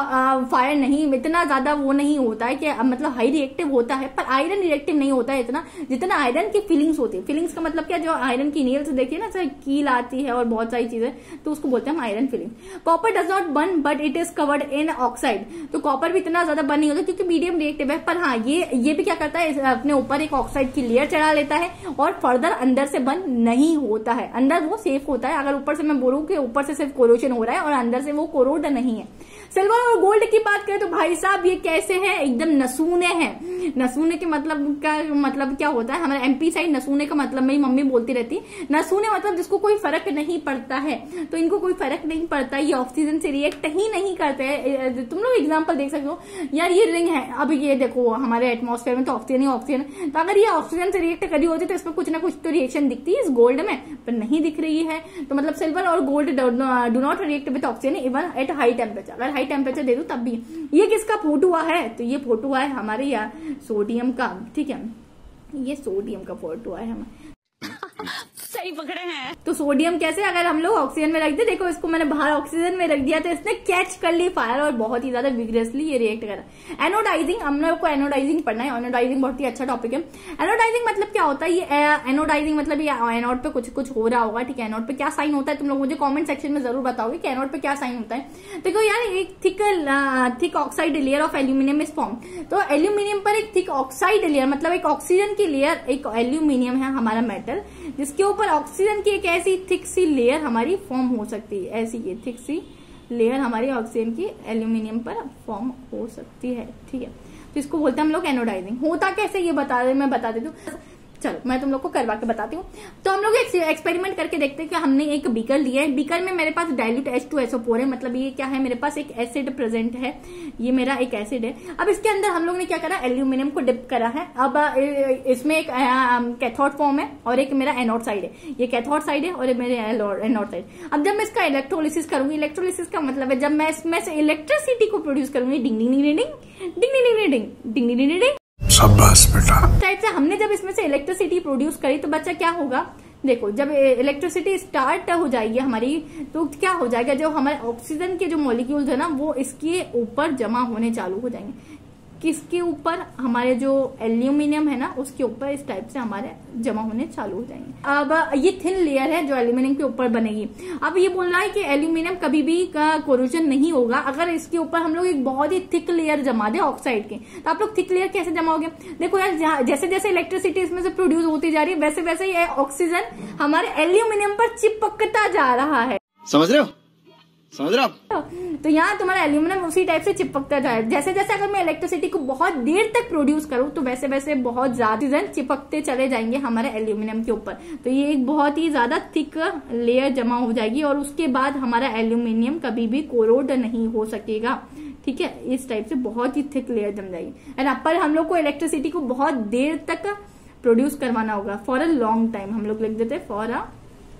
फायर नहीं, इतना ज्यादा वो नहीं होता है कि मतलब हाई रिएक्टिव होता है, पर आयरन रिएक्टिव नहीं होता है इतना जितना आयरन की फीलिंग्स होती है। फीलिंग्स का मतलब क्या, जो आयरन की नेल्स देखिए ना, कील आती है और बहुत सारी चीजें, तो उसको बोलते हैं हम iron filing. Copper does not burn but it is covered in oxide. तो कॉपर भी इतना ज्यादा बर्न नहीं होता क्योंकि मीडियम रिएक्टिव है, पर हाँ ये ये भी क्या करता है, अपने ऊपर एक ऑक्साइड की लेयर चढ़ा लेता है और फर्दर अंदर से बर्न नहीं होता है, अंदर वो सेफ होता है। अगर ऊपर से मैं बोलूं कि ऊपर से सिर्फ कोरोजन हो रहा है और अंदर से वो कोरोड नहीं है। सिल्वर और गोल्ड की बात करें तो भाई साहब ये कैसे हैं, एकदम नसूने हैं। नसूने के मतलब का मतलब क्या होता है, हमारे एमपी साइड नसूने का मतलब मेरी मम्मी बोलती रहती, नसूने मतलब जिसको कोई फर्क नहीं पड़ता है, तो इनको कोई फर्क नहीं पड़ता, ये ऑक्सीजन से रिएक्ट ही नहीं करते हैं। तुम लोग एग्जांपल देख सकते हो, यार ये रिंग है, अब ये देखो हमारे एटमॉस्फेयर में तो ऑक्सीजन ही ऑक्सीजन, तो अगर ये ऑक्सीजन से रिएक्ट करी होती तो इसमें कुछ ना कुछ तो रिएक्शन दिखती है इस गोल्ड में, पर नहीं दिख रही है। तो मतलब सिल्वर और gold do not react with oxygen even at high temperature. अगर हाई टेम्परेचर दे दो तब भी। ये किसका फोटो हुआ है, तो ये फोटो हुआ है हमारे यहाँ सोडियम का, ठीक है, ये सोडियम का फोटो है हमारे। सही पकड़े हैं। तो सोडियम कैसे, अगर हम लोग ऑक्सीजन में रख दे, देखो इसको मैंने बाहर ऑक्सीजन में रख दिया तो इसने कैच कर ली फायर और बहुत ही ज्यादा विग्रेसली ये रिएक्ट करा। एनोडाइजिंग, हम लोग को एनोडाइजिंग पढ़ना है। एनोडाइजिंग बहुत ही अच्छा टॉपिक है। एनोडाइजिंग मतलब क्या होता है, ये एनोडाइजिंग मतलब ये एनोड पे कुछ कुछ हो रहा होगा, ठीक है। एनोड पे क्या साइन होता है तुम लोग मुझे कमेंट सेक्शन में जरूर बताओगे कि एनोड पे क्या साइन होता है। देखो यार, एक thick thick oxide layer of aluminium is form. तो एल्यूमिनियम पर एक थिक ऑक्साइड लेयर मतलब एक ऑक्सीजन की लेयर, एक एल्यूमिनियम है हमारा मेटल, जिसके ऊपर ऑक्सीजन की एक ऐसी थिक सी लेयर हमारी फॉर्म हो सकती है। ऐसी ये थिक सी लेयर हमारी ऑक्सीजन की एल्यूमिनियम पर फॉर्म हो सकती है, ठीक है। तो इसको बोलते हैं हम लोग एनोडाइजिंग। होता कैसे ये बता दे, मैं बता देती हूँ। चलो मैं तुम लोग को करवा के बताती हूँ। तो हम लोग एक्सपेरिमेंट करके देखते हैं कि हमने एक बीकर लिया है। बीकर में मेरे पास dilute H two S O four है, मतलब ये क्या है, मेरे पास एक एसिड प्रेजेंट है। ये मेरा एक एसिड है। अब इसके अंदर हम लोग ने क्या करा, एल्यूमिनियम को डिप करा है। अब इसमें एक कैथोड फॉर्म है और एक मेरा एनोड साइड है। ये कैथोड साइड है और मेरे एनोड साइड। अब जब मैं इसका इलेक्ट्रोलिसिस करूंगी, इलेक्ट्रोलिसिस का मतलब है जब मैं इसमें से इलेक्ट्रिसिटी को प्रोड्यूस करूंगी, डिंग डिंग डिंग डिंग डिंग डिंग डिंग डिंग डिंग डिंग। शाबाश बेटा। साइड से हमने जब इसमें से इलेक्ट्रिसिटी प्रोड्यूस करी तो बच्चा क्या होगा, देखो जब इलेक्ट्रिसिटी स्टार्ट हो जाएगी हमारी तो क्या हो जाएगा, जो हमारे ऑक्सीजन के जो मॉलिक्यूल्स है ना वो इसके ऊपर जमा होने चालू हो जाएंगे। किसके ऊपर, हमारे जो एल्यूमिनियम है ना उसके ऊपर इस टाइप से हमारे जमा होने चालू हो जाएंगे। अब ये थिन लेयर है जो एल्यूमिनियम के ऊपर बनेगी। अब ये बोल रहा है कि एल्यूमिनियम कभी भी का कोरोजन नहीं होगा अगर इसके ऊपर हम लोग एक बहुत ही थिक लेयर जमा दे ऑक्साइड के। तो आप लोग थिक लेयर कैसे जमाओगे, देखो यार जैसे जैसे इलेक्ट्रिसिटी इसमें से प्रोड्यूस होती जा रही है वैसे वैसे ये ऑक्सीजन हमारे एल्यूमिनियम पर चिपकता जा रहा है। समझ रहे हो, समझ रहे हो। तो यहाँ तुम्हारा एल्यूमिनियम उसी टाइप से चिपकता जाए। जैसे जैसे अगर मैं इलेक्ट्रिसिटी को बहुत देर तक प्रोड्यूस करूँ तो वैसे वैसे बहुत ज्यादा चिपकते चले जाएंगे हमारे एल्यूमिनियम के ऊपर। तो ये एक बहुत ही ज्यादा थिक लेयर जमा हो जाएगी और उसके बाद हमारा एल्यूमिनियम कभी भी कोरोड नहीं हो सकेगा, ठीक है। इस टाइप से बहुत ही थिक लेयर जम जाएगी। एंड पर हम लोग को इलेक्ट्रिसिटी को बहुत देर तक प्रोड्यूस करवाना होगा, फॉर अ लॉन्ग टाइम। हम लोग लिख देते हैं फॉर अ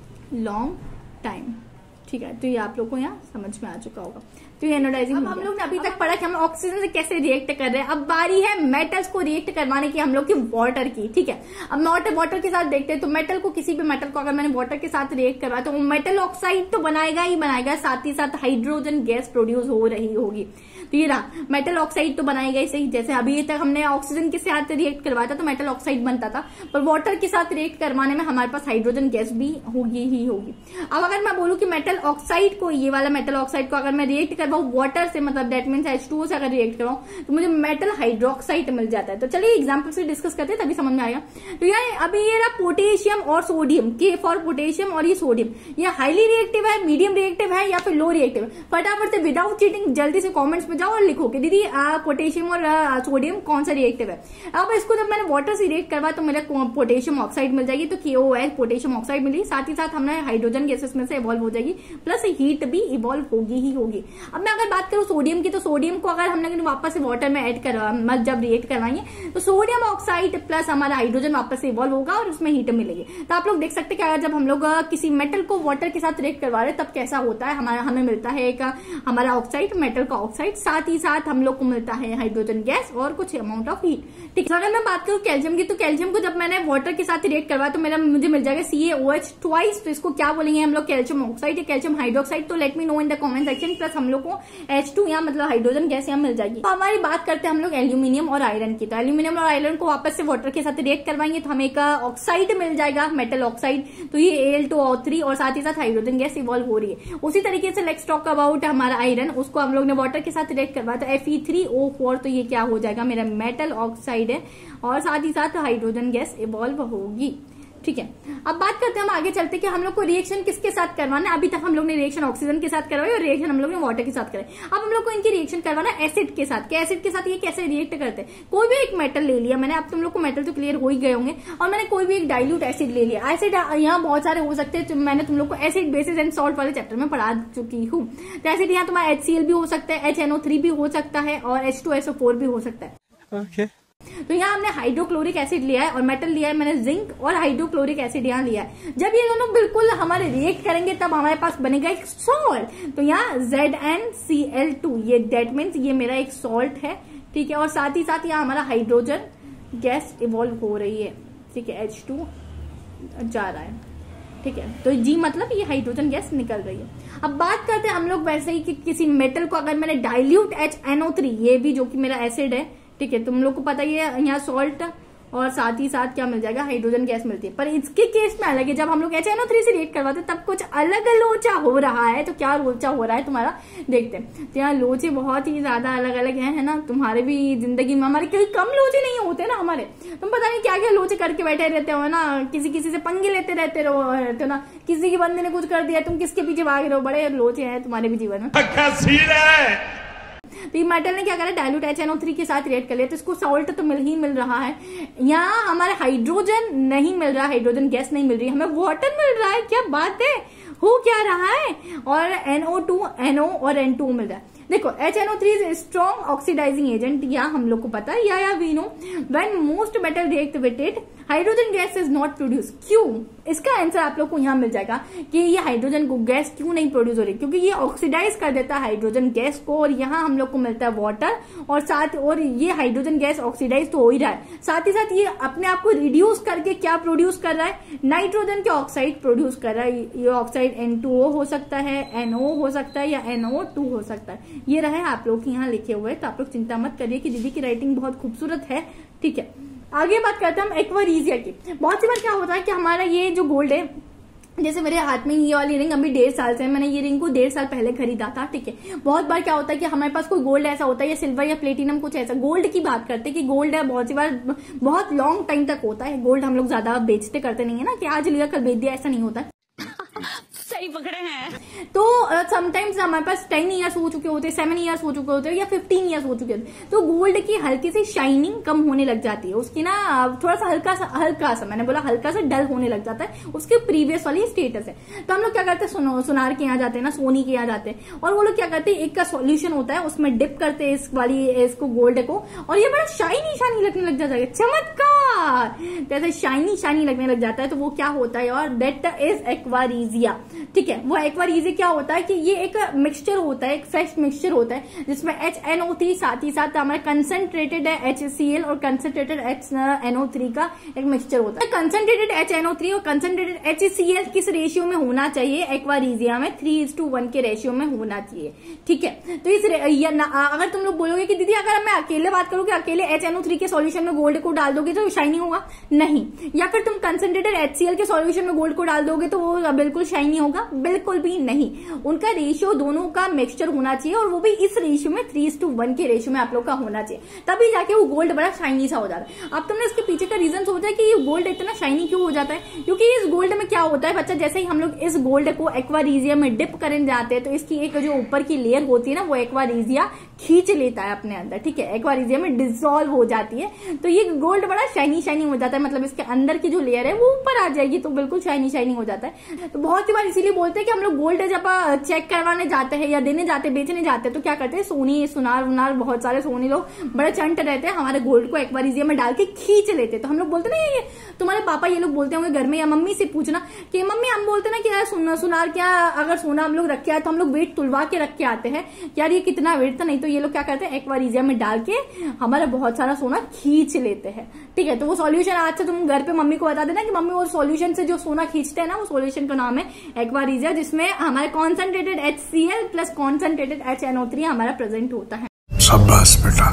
लॉन्ग टाइम, ठीक है। तो ये आप लोग को यहाँ समझ में आ चुका होगा। तो ये एनोडाइजिंग हम लोग ने अभी तक पढ़ा कि हम ऑक्सीजन से कैसे रिएक्ट कर रहे हैं। अब बारी है मेटल्स को रिएक्ट करवाने की हम लोग की वाटर की, ठीक है। अब वाटर वाटर के साथ देखते हैं। तो मेटल को, किसी भी मेटल को अगर मैंने वाटर के साथ रिएक्ट करवाया तो मेटल ऑक्साइड तो बनाएगा ही बनाएगा, साथ ही साथ हाइड्रोजन गैस प्रोड्यूस हो रही होगी। तो ये रहा, मेटल ऑक्साइड तो बनाएगा ही सही। जैसे अभी तक हमने ऑक्सीजन के साथ रिएक्ट करवाया था तो मेटल ऑक्साइड बनता था, पर वाटर के साथ रिएक्ट करवाने में हमारे पास हाइड्रोजन गैस भी होगी ही होगी। अब अगर मैं बोलूं कि मेटल ऑक्साइड को, ये वाला मेटल ऑक्साइड को अगर मैं रिएक्ट करवाऊं वाटर से, मतलब that means H two O से अगर रिएक्ट करवाऊं तो मुझे मेटल हाइड्रोक्साइड मिल जाता है। तो चलिए एग्जाम्पल से डिस्कस करते हैं तभी समझ में आएगा। तो यार अभी ये रहा पोटेशियम और सोडियम, के फॉर पोटेशियम और ये सोडियम, ये हाईली रिएक्टिव है, मीडियम रिएक्टिव है या फिर लो रिएक्टिव है। फटाफट से विदाउट चीटिंग जल्दी से कॉमेंट्स में जाओ और लिखो कि दीदी पोटेशियम और सोडियम कौन सा रिएक्टिव है। अब इसको जब मैंने वाटर से रिएक्ट करवा तो मेरे पोटेशियम ऑक्साइड मिल जाएगी, तो K O H potassium oxide मिली। साथ ही साथ हमने हाइड्रोजन गैसेस में से इवॉल्व हो जाएगी, प्लस हीट भी इवॉल्व होगी ही होगी। अब मैं अगर बात करूं सोडियम की, तो सोडियम को अगर हमने वापस से वाटर में ऐड करवा, जब रिएक्ट करवाएंगे तो सोडियम ऑक्साइड प्लस हमारा हाइड्रोजन वापस से इवॉल्व होगा और उसमें हीट मिलेगी। तो आप लोग देख सकते हैं कि अगर जब हम लोग किसी मेटल को वाटर के साथ रिएक्ट करवा रहे तब कैसा होता है, हमारा हमें मिलता है एक हमारा ऑक्साइड, मेटल का ऑक्साइड, साथ ही साथ हम लोग को मिलता है हाइड्रोजन गैस और कुछ अमाउंट ऑफ हीट, ठीक है। अगर मैं बात करूं कैल्शियम की, तो कैल्शियम को जब मैंने वाटर के साथ रिएक्ट करवा तो मेरा मुझे मिल जाएगा सी ए ओ एच ट्वाइस। तो इसको क्या बोलेंगे हम लोग, कैल्शियम ऑक्साइड या कैल्शियम हाइड्रोक्साइड। तो let me know in the comment section. Plus हम लोग को एच टू या मतलब हाइड्रोजन गैस यहाँ मिल जाएगी। तो हमारी बात करते हैं हम लोग एल्यूमिनियम और आयरन की। तो एल्यूमिनियम और आयरन को वापस से वाटर के साथ रिएक्ट करवाएंगे तो हमें एक ऑक्साइड मिल जाएगा, मेटल ऑक्साइड। तो ये A L two O three और साथ ही साथ हाइड्रोजन गैस इवॉल्व हो रही है। उसी तरीके से लेट्स टॉक अबाउट हमारा आयरन, उसको हम लोग ने वाटर के साथ रिएक्ट करवाया तो F E three O four. तो ये क्या हो जाएगा, मेरा मेटल ऑक्साइड है और साथ ही साथ हाइड्रोजन गैस इवॉल्व होगी, ठीक है। अब बात करते हैं, हम आगे चलते हैं कि हम लोग को रिएक्शन किसके साथ करवाना है। अभी तक हम लोग ने रिएक्शन ऑक्सीजन के साथ करवाई और रिएक्शन हम लोग ने वाटर के साथ कराई। अब हम लोग को इनकी रिएक्शन करवाना है एसिड के साथ। कि एसिड के साथ ये कैसे रिएक्ट करते हैं। कोई भी एक मेटल ले लिया मैंने, अब तुम लोग को मेटल तो क्लियर हो ही गए होंगे, और मैंने कोई भी एक डाइल्यूट एसिड ले लिया। एसिड यहाँ बहुत सारे हो सकते हैं, मैंने तुम लोग को एसिड बेसिस एंड सॉल्ट वाले चैप्टर में पढ़ा चुकी हूँ। तो एसिड यहाँ तुम्हारा एच सी एल भी हो सकता है, एच एन ओ थ्री भी हो सकता है और H two S O four भी हो सकता है। okay. तो यहाँ हमने हाइड्रोक्लोरिक एसिड लिया है और मेटल लिया है मैंने जिंक, और हाइड्रोक्लोरिक एसिड यहाँ लिया है। जब ये दोनों बिल्कुल हमारे रिएक्ट करेंगे तब हमारे पास बनेगा एक सॉल्ट। तो यहाँ Z N C L two, ये डेट मीन्स ये मेरा एक सॉल्ट है, ठीक है। और साथ ही साथ यहाँ हमारा हाइड्रोजन गैस इवॉल्व हो रही है, ठीक है, एच टू जा रहा है, ठीक है। तो जी मतलब ये हाइड्रोजन गैस निकल रही है। अब बात करते हैं हम लोग वैसे ही कि किसी मेटल को अगर मैंने dilute H N O three, ये भी जो कि मेरा एसिड है, ठीक है, तुम लोग को पता ही है, यहाँ सॉल्ट और साथ ही साथ क्या मिल जाएगा, हाइड्रोजन गैस मिलती है। पर इसके केस में अलग है, जब हम लोग एच एन ओ थ्री से रिएक्ट करवाते हैं तब कुछ अलग लोचा हो रहा है। तो क्या लोचा हो रहा है तुम्हारा, देखते हैं। तो यहाँ लोचे बहुत ही ज्यादा अलग अलग हैं, है ना। तुम्हारे भी जिंदगी में, हमारे कोई कम लोचे नहीं होते ना हमारे, तुम पता नहीं क्या क्या लोचे करके बैठे रहते हो ना, किसी किसी से पंगे लेते रहते रहो ना, किसी के बंदे ने कुछ कर दिया तुम किसके पीछे भाग रहे हो, बड़े लोचे हैं तुम्हारे भी जीवन में। तो ये मेटल ने क्या करा, dilute H N O three के साथ रिएक्ट कर लिया, तो इसको सॉल्ट तो मिल ही मिल रहा है। यहाँ हमारे हाइड्रोजन नहीं मिल रहा, हाइड्रोजन गैस नहीं मिल रही, हमें वाटर मिल रहा है। क्या बात है, हो क्या रहा है। और N O two, N O और एन टू मिल रहा है। देखो H N O three is strong oxidising agent, या हम लोग को पता है, या या we know when most metal react with it hydrogen gas is not produce. क्यों, इसका आंसर आप लोग को यहाँ मिल जाएगा कि ये हाइड्रोजन को गैस क्यों नहीं प्रोड्यूस हो रही, क्योंकि ये ऑक्सीडाइज कर देता है हाइड्रोजन गैस को, और यहाँ हम लोग को मिलता है वाटर, और साथ और ये हाइड्रोजन गैस ऑक्सीडाइज तो हो ही रहा है, साथ ही साथ ये अपने आप को रिड्यूस करके क्या प्रोड्यूस कर रहा है, नाइट्रोजन के ऑक्साइड प्रोड्यूस कर रहा है। ये ऑक्साइड एन टू ओ हो सकता है, एन ओ हो सकता है, या एन ओ टू हो सकता है। ये रहे आप लोग यहाँ लिखे हुए, तो आप लोग चिंता मत करिए कि दीदी की राइटिंग बहुत खूबसूरत है, ठीक है। आगे बात करते हैं हम एक्वारीजिया की। बहुत सी बार क्या होता है कि हमारा ये जो गोल्ड है, जैसे मेरे हाथ में ये वाली रिंग अभी डेढ़ साल से है, मैंने ये रिंग को डेढ़ साल पहले खरीदा था, ठीक है। बहुत बार क्या होता है कि हमारे पास कोई गोल्ड ऐसा होता है, या सिल्वर या प्लेटिनम कुछ ऐसा, गोल्ड की बात करते हैं कि गोल्ड है, बहुत सी बार बहुत लॉन्ग टाइम तक होता है गोल्ड, हम लोग ज्यादा बेचते करते नहीं है ना, कि आज लिया कल बेच दिया, ऐसा नहीं होता है। सही पकड़े हैं। तो समटाइम्स हमारे पास टेन ईयर्स हो चुके होते हैं, सेवन ईयर्स हो चुके होते हैं, या फिफ्टीन ईयर्स हो चुके होते हैं, तो गोल्ड की हल्की सी शाइनिंग कम होने लग जाती है, उसकी ना थोड़ा सा हल्का सा हल्का सा मैंने बोला हल्का सा डल होने लग जाता है, उसके प्रीवियस वाली स्टेटस है। तो हम लोग क्या करते हैं, सुनार के यहाँ जाते हैं ना, सोनी के यहाँ जाते हैं, और वो लोग क्या करते हैं, एक का सॉल्यूशन होता है, उसमें डिप करते हैं इस वाली इसको गोल्ड को, और ये बड़ा शाइनी शाइनी लगने लग जाता है, चमत्कार, जैसे शाइनी शाइनी लगने लग जाता है। तो वो क्या होता है, और दैट इज एक्वारीजिया, ठीक है। वो एक्वारीजिया क्या होता है कि ये एक मिक्सचर होता है, एक फ्रेश मिक्सचर होता है, जिसमें एच एन ओ थ्री साथ ही साथ हमारा कंसंट्रेटेड है एच सी एल और concentrated H N O three का एक मिक्सचर होता है। Concentrated H N O three और कंसंट्रेटेड एच सी एल किस रेशियो में होना चाहिए, एक्वारीजिया में थ्री इज टू वन के रेशियो में होना चाहिए, ठीक है। तो इस अगर तुम लोग बोलोगे कि दीदी अगर मैं अकेले बात करूँ कि अकेले एच एन ओ थ्री के सॉल्यूशन में गोल्ड को डाल दोगे तो शाइनी होगा, नहीं। या फिर तुम कंसंट्रेटेड एच सी एल के सॉल्यूशन में गोल्ड को डाल दोगे तो वो बिल्कुल शाइनी होगा, बिल्कुल भी नहीं। उनका रेशियो दोनों का मिक्सचर होना चाहिए, और वो भी इस रेशियो में थ्री टू वन के रेशियो में आप लोग का होना चाहिए, तभी जाके वो गोल्ड बड़ा शाइनी सा हो जाता है। अब तुमने इसके पीछे का रीजन सोचा कि ये गोल्ड इतना शाइनी क्यों हो जाता है, क्योंकि इस गोल्ड में क्या होता है बच्चा, जैसे ही हम लोग इस गोल्ड को एक्वारीजिया में डिप करने जाते हैं तो इसकी एक जो ऊपर की लेयर होती है ना, वो एक्वारीजिया खींच लेता है अपने अंदर, ठीक है, एक्वारीजिया में डिसॉल्व हो जाती है, तो ये गोल्ड बड़ा शाइनी शाइनी हो जाता है, मतलब इसके अंदर की जो लेयर है वो ऊपर आ जाएगी, तो बिल्कुल शाइनी शाइनी हो जाता है। तो बहुत सी बार इसीलिए बोलते हैं कि हम लोग गोल्ड जब चेक करवाने जाते हैं या देने जाते हैं, बेचने जाते हैं, तो क्या करते हैं, सोनी सुनार उनार बहुत सारे सोनी लोग बड़े चंट रहते हैं, हमारे गोल्ड को एक्वारीजिया में डाल के खींच लेते हैं। तो हम लोग बोलते ना, ये तुम्हारे पापा ये लोग बोलते होंगे घर में, या मम्मी से पूछना कि मम्मी हम बोलते ना कि यार सुना सुनार क्या, अगर सोना हम लोग रखे आए तो हम लोग वेट तुलवा के रख के आते हैं, यार ये कितना वेट था, नहीं तो ये लोग क्या करते हैं, एक्वारीजिया में डाल के हमारा बहुत सारा सोना खींच लेते हैं, ठीक है। तो वो सॉल्यूशन आज से तुम घर पे मम्मी को बता देना कि मम्मी वो सॉल्यूशन से जो सोना खींचते हैं ना, वो सॉल्यूशन का नाम है एक्वारीजिया, जिसमें हमारे concentrated H C L plus concentrated H N O three हमारा प्रेजेंट होता है। शाबाश बेटा,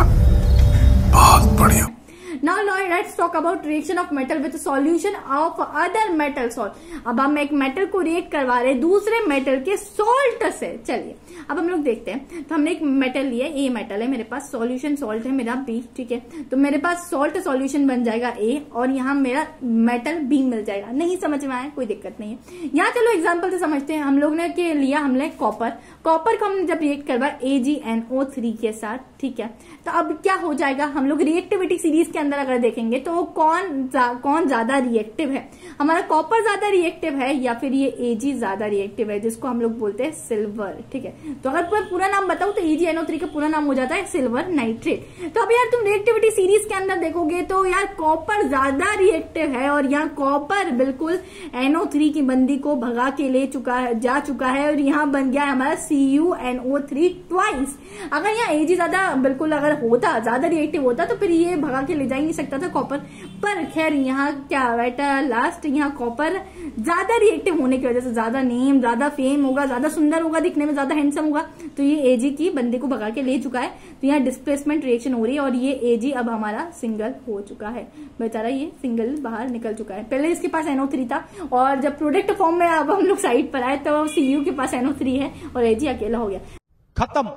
बहुत बढ़िया। Now let's talk about reaction of metal with solution of other metal salt. अब हम एक मेटल को रिएक्ट करवा रहे हैं दूसरे मेटल के सॉल्ट से। चलिए अब हम लोग देखते हैं। तो हमने एक मेटल लिया, ए मेटल है मेरे पास, सॉल्यूशन सॉल्ट है मेरा बी, ठीक है। तो मेरे पास सॉल्ट सॉल्यूशन बन जाएगा ए, और यहाँ मेरा मेटल बी मिल जाएगा। नहीं समझ में आया, कोई दिक्कत नहीं है। यहाँ चलो एग्जाम्पल से समझते हैं। हम लोग ने के लिया हमने कॉपर, कॉपर को हमने जब रिएक्ट करवा ए जी एन ओ थ्री के साथ, ठीक है। तो अब क्या हो जाएगा, हम लोग रिएक्टिविटी सीरीज के अंदर अगर देखेंगे तो कौन जा, कौन ज्यादा रिएक्टिव है, हमारा कॉपर ज्यादा रिएक्टिव है या फिर ये एजी ज्यादा रिएक्टिव है, जिसको हम लोग बोलते हैं सिल्वर, ठीक है। तो अगर पूरा पूरा नाम बताऊं तो एजी एन ओ थ्री का पूरा नाम हो जाता है सिल्वर नाइट्रेट। तो अब यार तुम रिएक्टिविटी सीरीज के अंदर देखोगे तो यार कॉपर ज्यादा रिएक्टिव है, और यहाँ कॉपर बिल्कुल एन ओ थ्री की बंदी को भगा के ले चुका है, जा चुका है, और यहाँ बन गया है हमारा C U N O three twice. अगर यहाँ एजी ज्यादा बिल्कुल अगर होता, ज्यादा रिएक्टिव होता, तो फिर ये भगा के ले जा ही नहीं सकता था कॉपर। पर खैर यहाँ क्या बेटा लास्ट यहाँ कॉपर ज्यादा रिएक्टिव होने की वजह से, ज्यादा नेम, ज्यादा फेम होगा, ज्यादा सुंदर होगा, दिखने में ज्यादा हैंडसम होगा, तो ये एजी की बंदे को भगा के ले चुका है। तो यहाँ डिस्प्लेसमेंट रिएक्शन हो रही है और ये एजी अब हमारा सिंगल हो चुका है। बेचारा ये सिंगल बाहर निकल चुका है। पहले इसके पास एनओ थ्री था और जब प्रोडक्ट फॉर्म में अब हम लोग साइड पर आए तो सीयू के पास एनओ थ्री है और एजी अकेला हो गया। खत्म,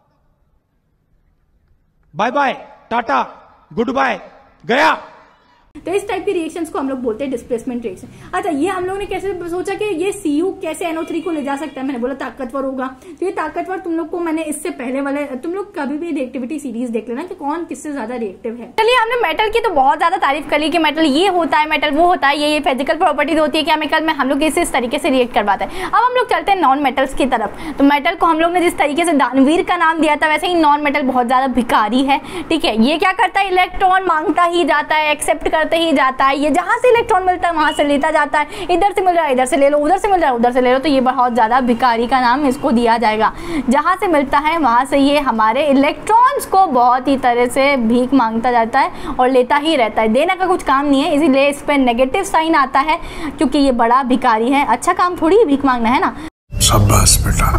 बाय बाय, टाटा, गुड बाय, गया। तो इस टाइप की रिएक्शंस को हम लोग बोलते हैं डिस्प्लेसमेंट रिएक्शन। अच्छा, ये हम लोग ने कैसे सोचा कि ये सीयू कैसे एनओ थ्री को ले जा सकता है। मैंने बोला ताकतवर होगा, तो ये ताकतवर तुम लोग को मैंने इससे पहले वाले, तुम लोग कभी भी रिएक्टिविटी सीरीज देख लेना कि कौन किससे ज्यादा रिएक्टिव है। चलिए, हमने मेटल की तो बहुत ज्यादा तारीफ कर ली कि मेटल ये होता है, मेटल वो होता है, ये ये फिजिकल प्रॉपर्टीज होती है केमिकल में, हम लोग इसे इस तरीके से रिएक्ट करवाते हैं। अब हम लोग चलते हैं नॉन मेटल्स की तरफ। तो मेटल को हम लोग ने जिस तरीके से दानवीर का नाम दिया था, वैसे ही नॉन मेटल बहुत ज्यादा भिखारी है। ठीक है, ये क्या करता है, इलेक्ट्रॉन मांगता ही जाता है, एक्सेप्ट करते ही जाता है। ये जहां से इलेक्ट्रॉन मिलता है वहां से लेता जाता है, इधर से मिल रहा है इधर से ले लो, उधर से मिल रहा है उधर से ले लो। तो ये बहुत ज्यादा भिखारी का नाम इसको दिया जाएगा। जहां से मिलता है वहां से ये हमारे इलेक्ट्रॉन्स को बहुत ही तरह से भीख मांगता जाता है और लेता ही रहता है, देने का कुछ काम नहीं है। इसीलिए इस पर नेगेटिव साइन आता है क्योंकि ये बड़ा भिखारी है। अच्छा काम थोड़ी है भीख मांगना, है ना। शाबाश बेटा,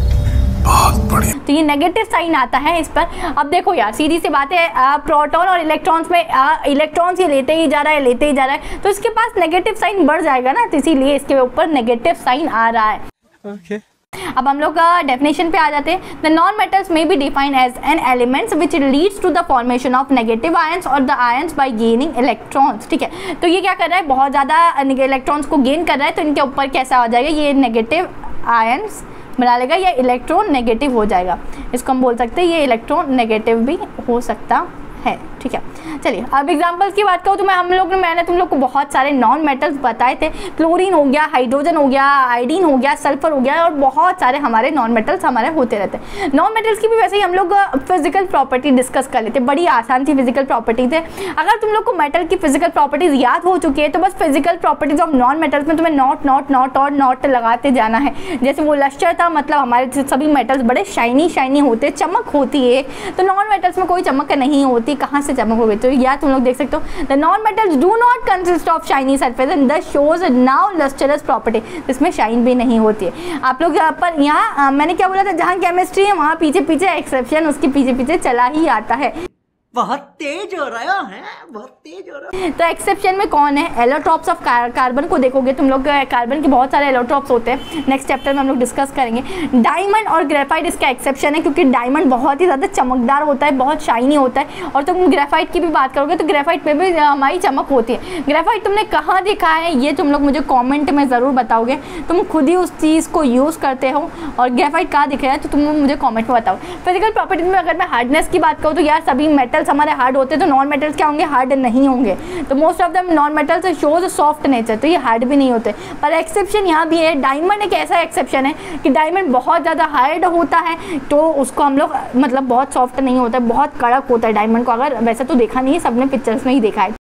बहुत बढ़िया। तो ये नेगेटिव साइन आता है इस पर। अब देखो यार, सीधी सी बात है, प्रोटॉन और इलेक्ट्रॉन्स में इलेक्ट्रॉन्स ये लेते ही जा रहा है लेते ही जा रहा है, तो इसके पास नेगेटिव साइन बढ़ जाएगा ना, तो इसीलिए इसके ऊपर नेगेटिव साइन आ रहा है। ओके, अब हम लोग डेफिनेशन पे आ जाते हैं। The non metals may be defined as an elements which leads to the formation of negative ions और the ions by gaining electrons. ठीक है, तो ये क्या कर रहा है, बहुत ज्यादा इलेक्ट्रॉन्स को गेन कर रहा है, तो इनके ऊपर कैसा हो जाएगा, ये नेगेटिव आयंस बना लेगा, या इलेक्ट्रॉन नेगेटिव हो जाएगा। इसको हम बोल सकते हैं ये इलेक्ट्रॉन नेगेटिव भी हो सकता है। ठीक है, चलिए अब एग्जांपल्स की बात करूँ तो मैं हम लोग ने मैंने तुम लोग को बहुत सारे नॉन मेटल्स बताए थे। क्लोरीन हो गया, हाइड्रोजन हो गया, आयोडीन हो गया, सल्फर हो गया, और बहुत सारे हमारे नॉन मेटल्स हमारे होते रहते हैं। नॉन मेटल्स की भी वैसे ही हम लोग फिजिकल प्रॉपर्टी डिस्कस कर लेते, बड़ी आसान थी फिजिकल प्रॉपर्टी थे। अगर तुम लोग को मेटल की फिजिकल प्रॉपर्टीज याद हो चुकी है तो बस physical properties of non metals में तुम्हें नॉट नॉट नॉट और नॉट लगाते जाना है। जैसे वो लश्चर था, मतलब हमारे सभी मेटल्स बड़े शाइनी शाइनी होते, चमक होती है, तो नॉन मेटल्स में कोई चमक नहीं होती। कहाँ से चमक हो गई, तो यार तुम लोग देख सकते हो, the non metals do not consist of shiny surface and thus shows no lustrous property. इसमें शाइन भी नहीं होती है। आप लोग यहाँ पर यहाँ मैंने क्या बोला था, जहाँ केमिस्ट्री है वहाँ पीछे पीछे एक्सेप्शन उसके पीछे पीछे चला ही आता है। बहुत तेज हो रहा है, बहुत तेज हो रहा है। तो एक्सेप्शन में कौन है, एलोट्रॉप्स ऑफ कार्बन को देखोगे तुम लोग, कार्बन के बहुत सारे एलोट्रॉप्स होते हैं, नेक्स्ट चैप्टर में हम लोग डिस्कस करेंगे। डायमंड और ग्रेफाइट इसका एक्सेप्शन है क्योंकि डायमंड बहुत ही ज़्यादा चमकदार होता है, बहुत शाइनी होता है। और तुम ग्रेफाइट की भी बात करोगे तो ग्रेफाइट में भी हमारी चमक होती है। ग्रेफाइट तुमने कहाँ देखा है ये तुम लोग मुझे कॉमेंट में ज़रूर बताओगे, तुम खुद ही उस चीज़ को यूज़ करते हो और ग्रेफाइट कहाँ दिख रहा है तो तुम मुझे कॉमेंट में बताओ। फिजिकल प्रॉपर्टीज में अगर मैं हार्डनेस की बात करूँ तो यार सभी मेटल्स हमारे हार्ड होते हैं, तो नॉन मेटल्स क्या होंगे, हार्ड नहीं होंगे। तो most of the non metals shows soft nature, तो ये हार्ड भी नहीं होते। पर एक्सेप्शन यहाँ भी है, डायमंड एक ऐसा एक्सेप्शन है कि डायमंड बहुत ज़्यादा हार्ड होता है, तो उसको हम लोग मतलब बहुत सॉफ्ट नहीं होता है, बहुत कड़क होता है डायमंड को। अगर वैसे तो देखा नहीं है, सबने पिक्चर्स में ही देखा है।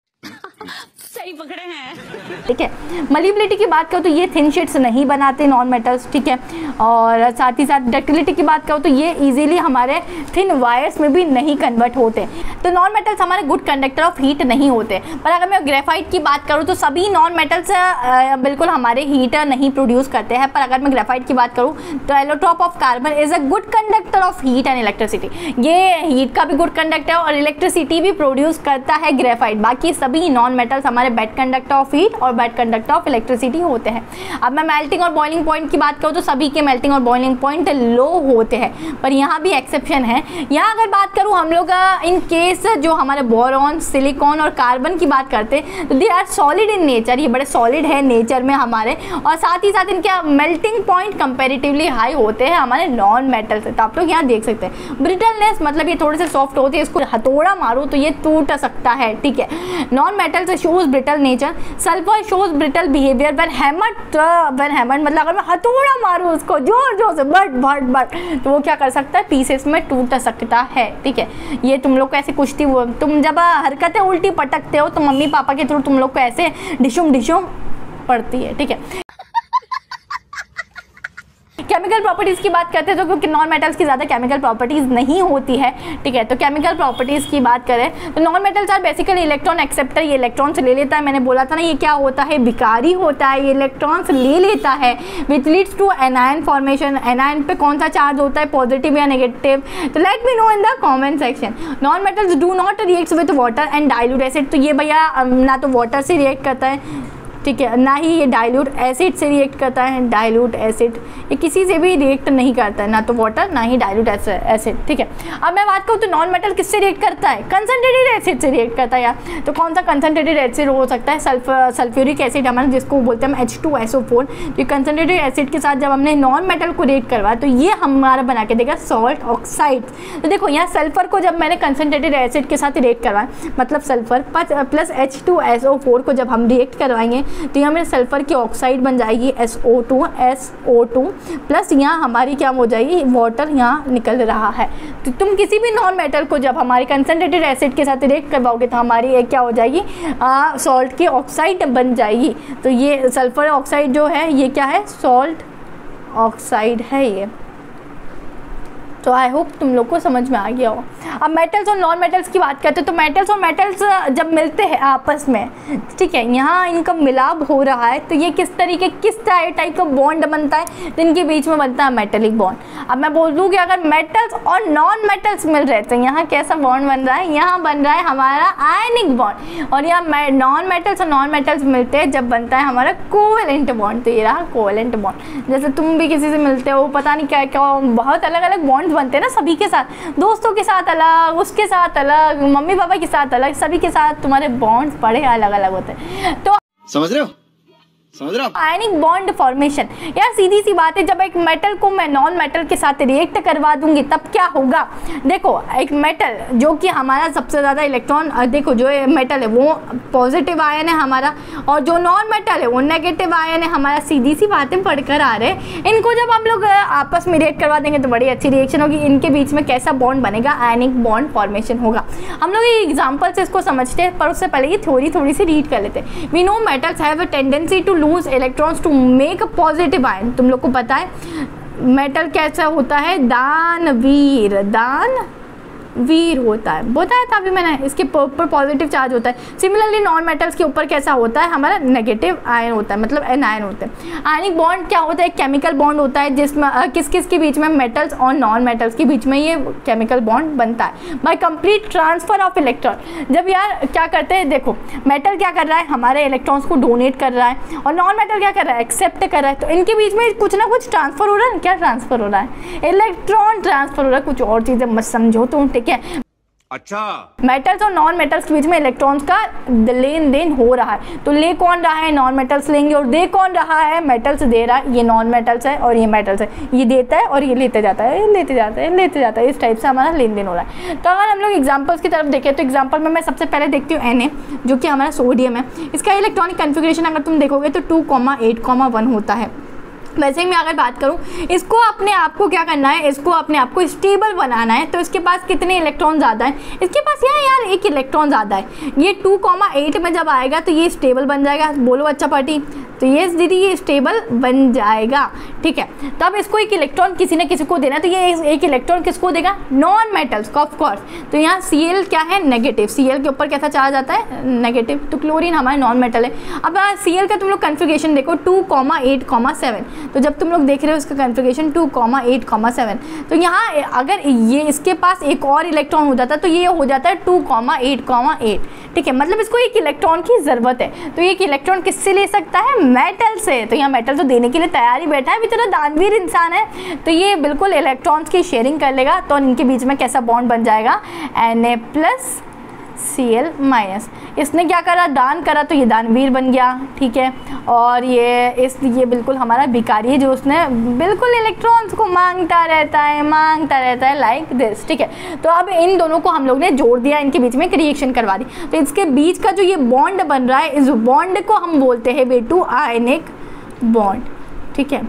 सही पकड़े हैं। ठीक है, मलिबिलिटी की बात करो तो ये थिन शीट्स नहीं बनाते नॉन मेटल्स। ठीक है, और साथ ही साथ डक्टिलिटी की बात करो तो ये इजीली हमारे थिन वायर्स में भी नहीं कन्वर्ट होते। तो नॉन मेटल्स हमारे गुड कंडक्टर ऑफ हीट नहीं होते। पर अगर मैं ग्रेफाइट की बात करूँ तो सभी नॉन मेटल्स बिल्कुल हमारे हीट नहीं प्रोड्यूस करते हैं। पर अगर मैं ग्रेफाइट की बात करूँ तो allotrope of carbon is a good conductor of heat and electricity. ये हीट का भी गुड कंडक्टर और इलेक्ट्रिसिटी भी प्रोड्यूस करता है ग्रेफाइट। बाकी सभी नॉन मेटल्स हमारे बैड कंडक्टर ऑफ हीट और बैड कंडक्टर ऑफ इलेक्ट्रिसिटी होते हैं। अब मैं मेल्टिंग और बॉइलिंग पॉइंट की बात करूँ तो सभी के मेल्टिंग और बॉइलिंग पॉइंट लो होते हैं, पर यहाँ भी एक्सेप्शन है। यहाँ अगर बात करूँ हम लोग इन केस जो हमारे बोरॉन, सिलिकॉन और कार्बन की बात करते हैं तो they are solid in nature, ये बड़े सॉलिड है नेचर में हमारे, और साथ ही साथ इनके मेल्टिंग पॉइंट कंपेरेटिवली हाई होते हैं हमारे नॉन मेटल से। तो आप लोग यहाँ देख सकते हैं ब्रिटलनेस, मतलब ये थोड़े से सॉफ्ट होते हैं, इसको हथौड़ा मारो तो ये टूट सकता है। ठीक है, नॉन मेटल से shows brittle nature, sulphur shows brittle behaviour when hammered, when hammered मतलब अगर मैं हथौड़ा मारूं उसको जोर जोर से बट बट बट तो वो क्या कर सकता है, पीसेस में टूट सकता है। ठीक है, ये तुम लोग को ऐसे कुश्ती, तुम जब हरकतें उल्टी पटकते हो तो मम्मी पापा के थ्रू तुम लोग को ऐसे डिशुम डिशुम पड़ती है। ठीक है, केमिकल प्रॉपर्टीज की बात करते हैं तो क्योंकि नॉन मेटल्स की ज़्यादा केमिकल प्रॉपर्टीज नहीं होती है, ठीक है। तो केमिकल प्रॉपर्टीज की बात करें तो non metals are basically electron acceptor, ये इलेक्ट्रॉन्स ले लेता है। मैंने बोला था ना ये क्या होता है, विकारी होता है, ये इलेक्ट्रॉन्स ले लेता है, which leads to anion formation. Anion पे कौन सा चार्ज होता है, पॉजिटिव या नेगेटिव, तो let me know in the comment section. Non metals do not react with water and dilute acid, तो ये भैया ना तो वाटर से रिएक्ट करता है, ठीक है, ना ही ये डाइल्यूट एसिड से रिएक्ट करता है। डाइल्यूट एसिड ये किसी से भी रिएक्ट नहीं करता है, ना तो वाटर ना ही डाइल्यूट एसिड, ठीक है। अब मैं बात करूँ तो नॉन मेटल किससे रिएक्ट करता है, कंसंट्रेटेड एसिड से रिएक्ट करता है यार। तो कौन सा कंसंट्रेटेड एसिड हो सकता है, सल्फर सल्फ्यूरिक एसिड हमारा जिसको बोलते हैं हम H two S O four. तो कंसंट्रेटेड एसिड के साथ जब हमने नॉन मेटल को रिएक्ट करवाया तो ये हमारा बना के देगा सॉल्ट ऑक्साइड। तो देखो यहाँ सल्फर को जब मैंने कंसंट्रेटेड एसिड के साथ रिएक्ट करवाया, मतलब sulphur plus H two S O four को जब हम रिएक्ट करवाएंगे तो यहाँ मेरे सल्फर की ऑक्साइड बन जाएगी S O two S O two plus यहाँ हमारी क्या हो जाएगी, वाटर यहाँ निकल रहा है। तो तुम किसी भी नॉन मेटल को जब हमारी कंसंट्रेटेड एसिड के साथ रिएक्ट करवाओगे तो हमारी एक क्या हो जाएगी, सॉल्ट की ऑक्साइड बन जाएगी। तो ये सल्फर ऑक्साइड जो है ये क्या है, सॉल्ट ऑक्साइड है ये। तो आई होप तुम लोग को समझ में आ गया हो। अब मेटल्स और नॉन मेटल्स की बात करते हैं तो मेटल्स और मेटल्स जब मिलते हैं आपस में, ठीक है, यहाँ इनका मिलाप हो रहा है तो ये किस तरीके किस टाइप का बॉन्ड बनता है, तो इनके बीच में बनता है मेटेलिक बॉन्ड। अब मैं बोल दूँ कि अगर मेटल्स और नॉन मेटल्स मिल रहे तो यहाँ कैसा बॉन्ड बन रहा है, यहाँ बन रहा है हमारा आयनिक बॉन्ड। और यहाँ नॉन मेटल्स और नॉन मेटल्स मिलते हैं जब बनता है हमारा कोवेलेंट बॉन्ड। तो ये रहा कोवेलेंट बॉन्ड। जैसे तुम भी किसी से मिलते हो, पता नहीं क्या क्या बहुत अलग अलग बॉन्ड बनते हैं ना सभी के साथ, दोस्तों के साथ अलग, उसके साथ अलग, मम्मी पापा के साथ अलग, सभी के साथ तुम्हारे बॉन्ड्स बड़े अलग अलग होते हैं। तो समझ रहे हो समझ रहे हो आयनिक बॉन्ड फॉर्मेशन, यार सीधी सी बात है, जब एक मेटल को मैं नॉन मेटल के साथ रिएक्ट करवा दूंगी तब क्या होगा। देखो एक मेटल जो कि हमारा सबसे ज़्यादा इलेक्ट्रॉन, देखो जो मेटल है वो पॉजिटिव आयन है हमारा, और जो नॉन मेटल है वो नेगेटिव आयन है हमारा। सीधी सी बातें पढ़कर आ रहे हैं। इनको जब हम लोग आपस में रिएक्ट करवा देंगे तो बड़ी अच्छी रिएक्शन होगी। इनके बीच में कैसा बॉन्ड बनेगा, आयनिक बॉन्ड फॉर्मेशन होगा। हम लोग ये एग्जाम्पल से इसको समझते हैं, पर उससे पहले ये थ्योरी थोड़ी सी रीड कर लेते हैं। We know metals have a tendency to lose electrons to make a positive ion। तुम लोग को पता है मेटल कैसा होता है, दानवीर, दान वीर होता है, बताया था अभी मैंने, इसके ऊपर पॉजिटिव चार्ज होता है। सिमिलरली नॉन मेटल्स के ऊपर कैसा होता है, हमारा नेगेटिव आयन होता है, मतलब एनायन होते हैं। आयनिक बॉन्ड क्या होता है, केमिकल बॉन्ड होता है जिसमें किस किस के बीच में, मेटल्स और नॉन मेटल्स के बीच में ये केमिकल बॉन्ड बनता है by complete transfer of electron. जब यार क्या करते हैं, देखो मेटल क्या कर रहा है, हमारे इलेक्ट्रॉन्स को डोनेट कर रहा है, और नॉन मेटल क्या कर रहा है, एक्सेप्ट कर रहा है। तो इनके बीच में कुछ ना कुछ ट्रांसफर हो रहा है। क्या ट्रांसफर हो रहा है, इलेक्ट्रॉन ट्रांसफर हो रहा है, कुछ और चीजें मत समझो तुम, ठीक है। अच्छा, मेटल्स और नॉन मेटल्स के बीच में इलेक्ट्रॉन्स का लेन देन हो रहा है। तो ले कौन रहा है, नॉन मेटल्स लेंगे, और दे कौन रहा है, मेटल्स दे रहा है। ये नॉन मेटल्स है और ये मेटल्स है, ये देता है और ये लेते जाता है, ये लेते जाता है, लेते जाता है। इस टाइप से हमारा लेन देन हो रहा है। तो अगर हम लोग एग्जाम्पल्स की तरफ देखें तो एग्जाम्पल में मैं सबसे पहले देखती हूँ एन ए, जो कि हमारा सोडियम है। इसका इलेक्ट्रॉनिक कन्फिग्रेशन अगर तुम देखोगे तो two comma eight comma one होता है। वैसे ही मैं अगर बात करूं, इसको अपने आप को क्या करना है, इसको अपने आप को स्टेबल बनाना है। तो इसके पास कितने इलेक्ट्रॉन ज़्यादा है, इसके पास यहाँ यार एक इलेक्ट्रॉन ज़्यादा है। ये टू कॉमा एट में जब आएगा तो ये स्टेबल बन जाएगा। बोलो अच्छा पार्टी, तो ये दीदी ये स्टेबल बन जाएगा, ठीक है। तब इसको एक इलेक्ट्रॉन किसी न किसी को देना, तो ये एक इलेक्ट्रॉन किसको देगा, नॉन मेटल्स को, ऑफ कोर्स। तो यहाँ सी एल क्या है, नेगेटिव। सी एल के ऊपर कैसा चार्ज आता है, नेगेटिव। तो क्लोरीन हमारा नॉन मेटल है। अब सी एल का तुम लोग कन्फिग्रेशन देखो, two comma eight comma seven. तो जब तुम लोग देख रहे हो इसका configuration two comma eight comma seven, तो यहाँ अगर ये इसके पास एक और इलेक्ट्रॉन हो जाता तो ये हो जाता है two comma eight comma eight, ठीक है। मतलब इसको एक इलेक्ट्रॉन की ज़रूरत है। तो एक इलेक्ट्रॉन किससे ले सकता है, मेटल से। तो यहाँ मेटल तो देने के लिए तैयार ही बैठा है, बेचारा दानवीर इंसान है। तो ये बिल्कुल इलेक्ट्रॉन्स की शेयरिंग कर लेगा। तो इनके बीच में कैसा बॉन्ड बन जाएगा, N A plus C L minus. इसने क्या करा, दान करा, तो ये दानवीर बन गया, ठीक है। और ये इस ये बिल्कुल हमारा भिखारी है, जो उसने बिल्कुल इलेक्ट्रॉन्स को मांगता रहता है मांगता रहता है लाइक दिस, ठीक है। तो अब इन दोनों को हम लोग ने जोड़ दिया, इनके बीच में एक रिएक्शन करवा दी। तो इसके बीच का जो ये बॉन्ड बन रहा है, इस बॉन्ड को हम बोलते हैं बेटू आयनिक बॉन्ड, ठीक है।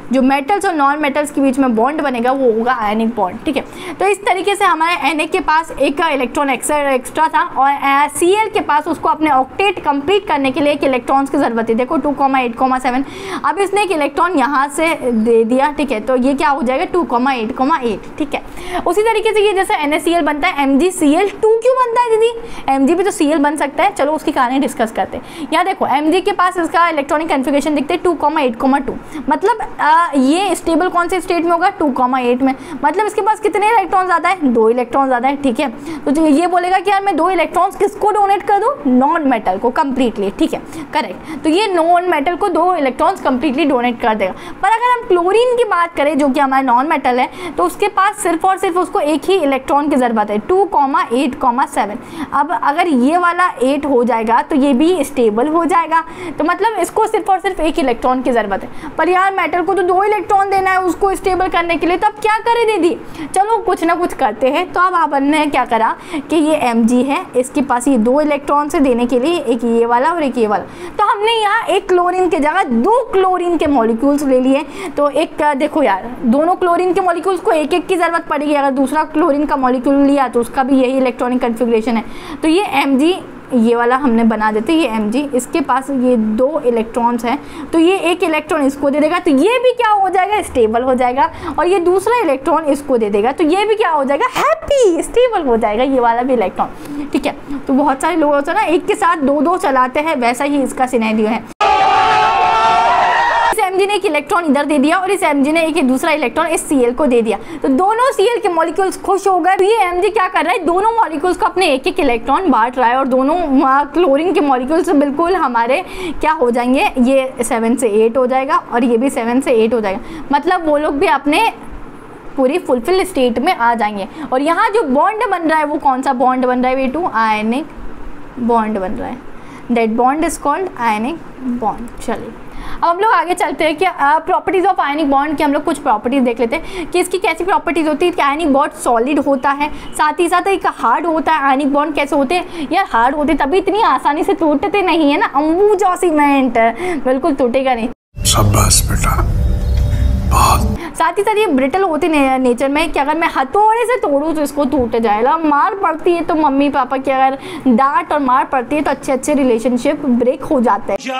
जो मेटल्स और नॉन मेटल्स के बीच में बॉन्ड बनेगा वो होगा आयनिक बॉन्ड, ठीक है। तो इस तरीके से हमारे Na के पास एक इलेक्ट्रॉन एक्स्ट्रा था और Cl के पास उसको अपने ऑक्टेट कंप्लीट करने के लिए एक इलेक्ट्रॉन्स की जरूरत थी। देखो two comma eight comma seven, अब इसने एक इलेक्ट्रॉन यहाँ से दे दिया, ठीक है, तो ये क्या हो जाएगा two comma eight comma eight, ठीक है। उसी तरीके से ये जैसे NaCl बनता है, MgCl टू क्यों बनता है दीदी? Mg भी तो Cl बन सकता है, चलो उसकी कहानी डिस्कस करते हैं। यहाँ देखो Mg के पास इसका इलेक्ट्रॉनिक कन्फिगरेशन दिखते हैं two comma eight comma two, मतलब आ, ये स्टेबल कौन से स्टेट में होगा टू कॉमा एट में, मतलब इसके पास कितने इलेक्ट्रॉन ज़्यादा है? दो इलेक्ट्रॉन ज़्यादा है, ठीक है। तो ये बोलेगा कि यार मैं दो इलेक्ट्रॉन्स किसको डोनेट कर दूँ? नॉन मेटल को कंप्लीटली, ठीक है, करेक्ट। तो ये नॉन मेटल को दो इलेक्ट्रॉन्स कंप्लीटली डोनेट कर देगा। पर अगर हम क्लोरीन की बात करें जो कि हमारा नॉन मेटल है, तो उसके पास सिर्फ और सिर्फ उसको एक ही इलेक्ट्रॉन की ज़रूरत है two comma eight comma seven. अब अगर ये वाला एट हो जाएगा तो ये भी स्टेबल हो जाएगा, तो मतलब इसको सिर्फ और सिर्फ एक इलेक्ट्रॉन की ज़रूरत है। पर यार मेटल को तो दो इलेक्ट्रॉन देना है उसको स्टेबल करने के लिए, तो अब क्या करें दीदी? चलो कुछ ना कुछ करते हैं। तो अब अपन ने क्या करा कि ये Mg है, इसके पास ये दो इलेक्ट्रॉन से देने के लिए एक ये वाला और एक ये वाला, तो हमने यहाँ एक क्लोरीन के जगह दो क्लोरीन के मॉलिक्यूल्स ले लिए। तो एक देखो यार, दोनों क्लोरीन के मॉलिक्यूल्स को एक एक की ज़रूरत पड़ेगी, अगर दूसरा क्लोरीन का मॉलिक्यूल लिया तो उसका भी यही इलेक्ट्रॉनिक कन्फिग्रेशन है। तो ये Mg ये वाला हमने बना देते, ये Mg, इसके पास ये दो इलेक्ट्रॉन्स हैं, तो ये एक इलेक्ट्रॉन इसको दे देगा, तो ये भी क्या हो जाएगा? स्टेबल हो जाएगा। और ये दूसरा इलेक्ट्रॉन इसको दे देगा, तो ये भी क्या हो जाएगा? हैप्पी, स्टेबल हो जाएगा ये वाला भी इलेक्ट्रॉन, ठीक है। तो बहुत सारे लोग होते हैं ना एक के साथ दो दो चलाते हैं, वैसा ही इसका सिनेरियो है। इस Mg ने एक इलेक्ट्रॉन इधर दे दिया और इस Mg ने एक दूसरा इलेक्ट्रॉन इस Cl को दे दिया, तो दोनों Cl के मॉलिक्यूल्स खुश हो गए। ये Mg क्या कर रहा है? दोनों मॉलिक्यूल्स को अपने एक एक इलेक्ट्रॉन बांट रहा है और दोनों क्लोरीन के मॉलिक्यूल्स बिल्कुल हमारे क्या हो जाएंगे? ये सेवन से एट हो जाएगा और ये भी सेवन से एट हो जाएगा, मतलब वो लोग भी अपने पूरी फुलफिल स्टेट में आ जाएंगे। और यहाँ जो बॉन्ड बन रहा है वो कौन सा बॉन्ड बन रहा है बेटू? आयनिक बॉन्ड बन रहा है, that bond is called ionic bond. चलिए अब हम लोग आगे चलते हैं कि प्रॉपर्टीज़ ऑफ आयनिक बॉन्ड की हम लोग कुछ प्रॉपर्टीज़ देख लेते हैं कि इसकी कैसी प्रॉपर्टीज़ होती है कि आयनिक बॉन्ड सॉलिड होता है, साथ ही साथ एक हार्ड होता है। आयनिक बॉन्ड कैसे होते हैं यार? हार्ड होते तभी इतनी आसानी से टूटते नहीं है ना, अंबुजा सीमेंट बिल्कुल टूटेगा नहीं। शाबाश बेटा, साथ ही साथ ये ब्रिटल होते ने, नेचर में कि अगर मैं हथौड़े से तोड़ूँ तो इसको टूट जाएगा। मार पड़ती है तो मम्मी पापा की अगर डांट और मार पड़ती है तो अच्छे अच्छे रिलेशनशिप ब्रेक हो जाते हैं।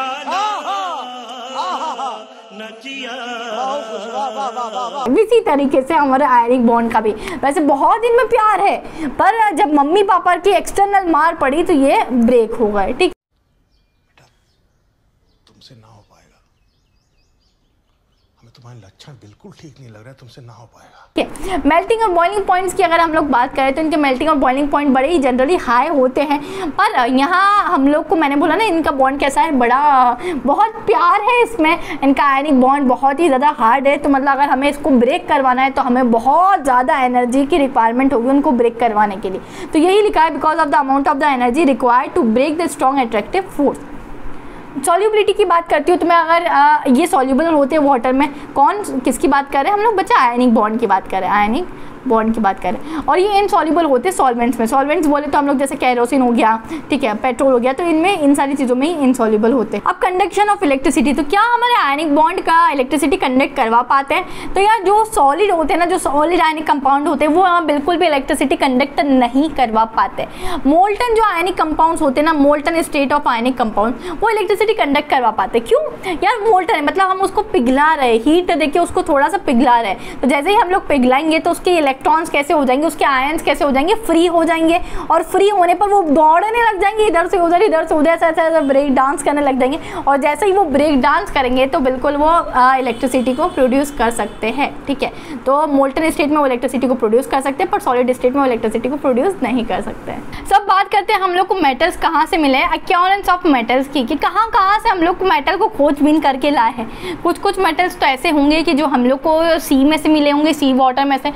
इसी तरीके से हमारे आयनिक बॉन्ड का भी वैसे बहुत दिन में प्यार है, पर जब मम्मी पापा की एक्सटर्नल मार पड़ी तो ये ब्रेक हो गए, ठीक। तुमसे ना हो पाएगा, हमें तुम्हारे लक्षण बिल्कुल ठीक नहीं लग रहा है, तुमसे ना हो पाएगा। मेल्टिंग और बॉइलिंग पॉइंट्स की अगर हम लोग बात करें तो इनके मेल्टिंग और बॉइलिंग पॉइंट बड़े ही जनरली हाई होते हैं, पर यहाँ हम लोग को मैंने बोला ना इनका बॉन्ड कैसा है, बड़ा बहुत प्यार है इसमें। इनका आयनिक बॉन्ड बहुत ही ज़्यादा हार्ड है, तो मतलब अगर हमें इसको ब्रेक करवाना है तो हमें बहुत ज़्यादा एनर्जी की रिक्वायरमेंट होगी उनको ब्रेक करवाने के लिए। तो यही लिखा है, because of the amount of the energy required to break the strong attractive force. Solubility की बात करती हूँ तो मैं अगर आ, ये सॉल्युबल होते हैं वाटर में, कौन किसकी बात कर रहे हैं हम लोग बच्चा? आयनिक बॉन्ड की बात कर रहे हैं, आयनिक बॉन्ड की बात करें। और ये इनसॉल्युबल होते हैं सॉल्वेंट्स में। सॉल्वेंट्स बोले तो हम लोग जैसे कैरोसिन हो गया, ठीक है, पेट्रोल हो गया, तो इनमें इन सारी चीज़ों में ही इनसॉल्युबल होते हैं। अब कंडक्शन ऑफ इलेक्ट्रिसिटी, तो क्या हमारे आयनिक बॉन्ड का इलेक्ट्रिसिटी कंडक्ट करवा पाते हैं? तो यार जो सॉलिड होते हैं ना, जो सॉलिड आयनिक कंपाउंड होते हैं, वो यहाँ बिल्कुल भी इलेक्ट्रिसिटी कंडक्ट नहीं करवा पाते। मोल्टन जो आयनिक कंपाउंड्स होते हैं ना, molten state of ionic compound, वो इलेक्ट्रिसिटी कंडक्ट करवा पाते। क्यों यार? मोल्टन है मतलब हम उसको पिघला रहे, हीट देखिए उसको थोड़ा सा पिघला रहे, तो जैसे ही हम लोग पिघलाएंगे तो उसके इलेक्ट्रॉन्स कैसे हो जाएंगे, उसके आयन्स कैसे हो जाएंगे? फ्री हो जाएंगे, और फ्री होने पर वो दौड़ने लग जाएंगे, इधर से उधर इधर से उधर, ऐसा ऐसा ब्रेक डांस करने लग जाएंगे। और जैसे ही वो ब्रेक डांस करेंगे तो बिल्कुल वो इलेक्ट्रिसिटी को प्रोड्यूस कर सकते हैं, ठीक है। तो मोल्टन स्टेट में वो इलेक्ट्रिसिटी को प्रोड्यूस कर सकते हैं, पर सॉलिड स्टेट में वो इलेक्ट्रिसिटी को प्रोड्यूस नहीं कर सकते हैं। सब बात करते हैं हम लोग को मेटल्स कहाँ से मिले, अक्योरेंस ऑफ मेटल्स की, कि कहाँ कहाँ से हम लोग को मेटल को खोजबीन करके लाए हैं। कुछ कुछ मेटल्स तो ऐसे होंगे कि जो हम लोग को सी में से मिले होंगे, सी वाटर में से, और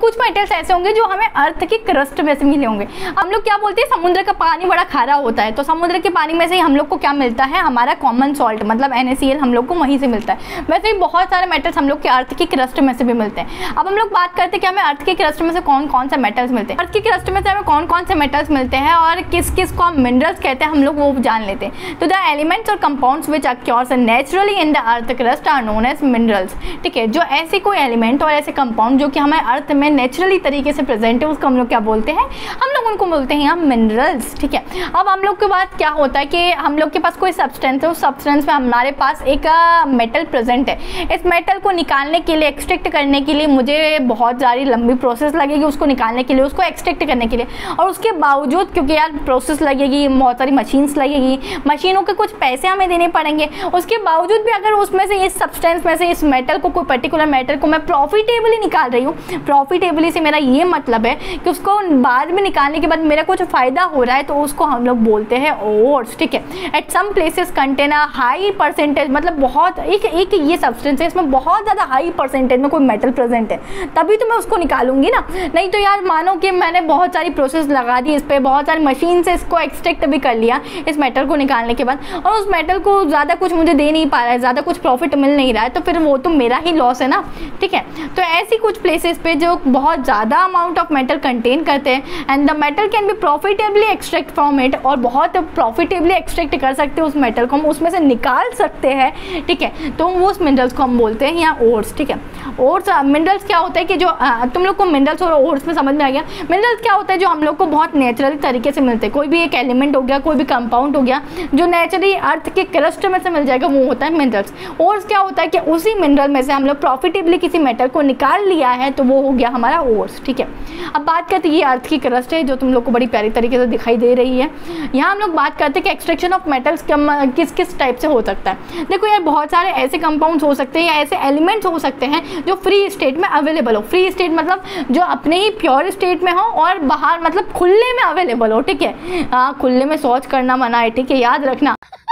कुछ मेटल्स ऐसे होंगे जो हमें अर्थ की क्रस्ट में से मिले होंगे। हम लोग क्या बोलते हैं, समुद्र का पानी बड़ा खारा होता है, तो समुद्र के पानी में से ही हम लोग को क्या मिलता है, हमारा कॉमन सॉल्ट मतलब एन ए सी एल हम लोग को वहीं से मिलता है। वैसे ही बहुत सारे मेटल्स हम लोग के अर्थ की क्रस्ट में से भी मिलते हैं। अब हम लोग बात करते हैं कि हमें अर्थ की क्रस्ट में से कौन कौन से मेटल्स मिलते हैं। अर्थ की क्रस्ट में से हमें कौन कौन से मेटल्स मिलते हैं और किस किस को हम मिनरल्स कहते हैं, हम लोग वो जान लेते हैं। तो द एलिमेंट्स और compounds which occurs naturally in the earth crust are known as minerals. ठीक है, जो ऐसे कोई एलिमेंट और ऐसे कंपाउंड जो कि हमें अर्थ में नेचुरली तरीके से प्रेजेंट है उसको हम लोग क्या बोलते हैं, हम लोग उनको बोलते हैं यहाँ मिनरल्स। ठीक है, अब हम लोग के बाद क्या होता है कि हम लोग के पास कोई सब्सटेंस है, उस सब्सटेंस में हमारे पास एक मेटल प्रेजेंट है। इस मेटल को निकालने के लिए, एक्सट्रैक्ट करने के लिए मुझे बहुत सारी लंबी प्रोसेस लगेगी उसको निकालने के लिए, उसको एक्सट्रैक्ट करने के लिए। और उसके बावजूद क्योंकि यार प्रोसेस लगेगी, बहुत सारी मशीन्स लगेगी, मशीनों के कुछ पैसे हमें देने पड़ेंगे, उसके बावजूद भी अगर उसमें से इस सब्सटेंस में से इस मेटल को, कोई पर्टिकुलर मेटल को मैं प्रॉफिटेबली निकाल रही हूँ, प्रॉफिटेबली से मेरा ये मतलब है कि उसको बाद में निकालने के बाद मेरा कुछ फायदा हो रहा है, तो उसको हम लोग बोलते हैं ओर्स। ठीक है, at some places contain a high percentage, मतलब बहुत एक एक ये सब्सटेंस है इसमें बहुत ज़्यादा हाई परसेंटेज में कोई मेटल प्रेजेंट है, तभी तो मैं उसको निकालूंगी ना। नहीं तो यार मानो कि मैंने बहुत सारी प्रोसेस लगा दी इस पर, बहुत सारी मशीन से इसको एक्सट्रैक्ट भी कर लिया इस मेटल को निकालने के बाद, और उस मेटल को ज़्यादा कुछ मुझे दे नहीं पा रहा है, ज़्यादा कुछ प्रॉफिट मिल नहीं रहा है, तो फिर वो तो मेरा ही लॉस है ना। ठीक है, तो ऐसी कुछ प्लेसेस पे जो बहुत ज़्यादा अमाउंट ऑफ मेटल कंटेन करते हैं and the metal can be profitably extract from it, और बहुत प्रॉफिटेबली एक्सट्रैक्ट कर सकते हैं उस मेटल को, हम उसमें से निकाल सकते हैं। ठीक है, तो वो उस मिनरल्स को हम बोलते हैं यहाँ ओर्स। ठीक है, ओर्स मिनरल्स क्या होता है कि जो आ, तुम लोग को मिनरल्स और ओर्स में समझ में आ गया। मिनरल्स क्या होता है जो हम लोग को बहुत नेचुरल तरीके से मिलते हैं, कोई भी एक एलिमेंट हो गया, कोई भी कंपाउंड हो गया जो नेचुरली अर्थ के क्रस्ट में से मिल जाएगा, वो होता है मिनरल्स। ओर्स क्या होता है कि उसी मिनरल में से हम लोग प्रॉफिटेबली किसी मेटल को निकाल लिया है, तो वो हो गया हमारा ओर्स। ठीक है, अब बात करते हैं ये अर्थ की क्रस्ट है जो तुम लोग को बड़ी प्यारी तरीके से दिखाई दे रही है। यहाँ हम लोग बात करते हैं कि एक्सट्रैक्शन ऑफ मेटल्स किस किस टाइप से हो सकता है। देखो यार बहुत सारे ऐसे कंपाउंड्स हो सकते हैं या ऐसे एलिमेंट्स हो सकते हैं जो फ्री स्टेट में अवेलेबल हो। फ्री स्टेट मतलब जो अपने ही प्योर स्टेट में हो और बाहर मतलब खुले में अवेलेबल हो। ठीक है, हाँ खुले में शौच करना मना है, ठीक है, याद रखना।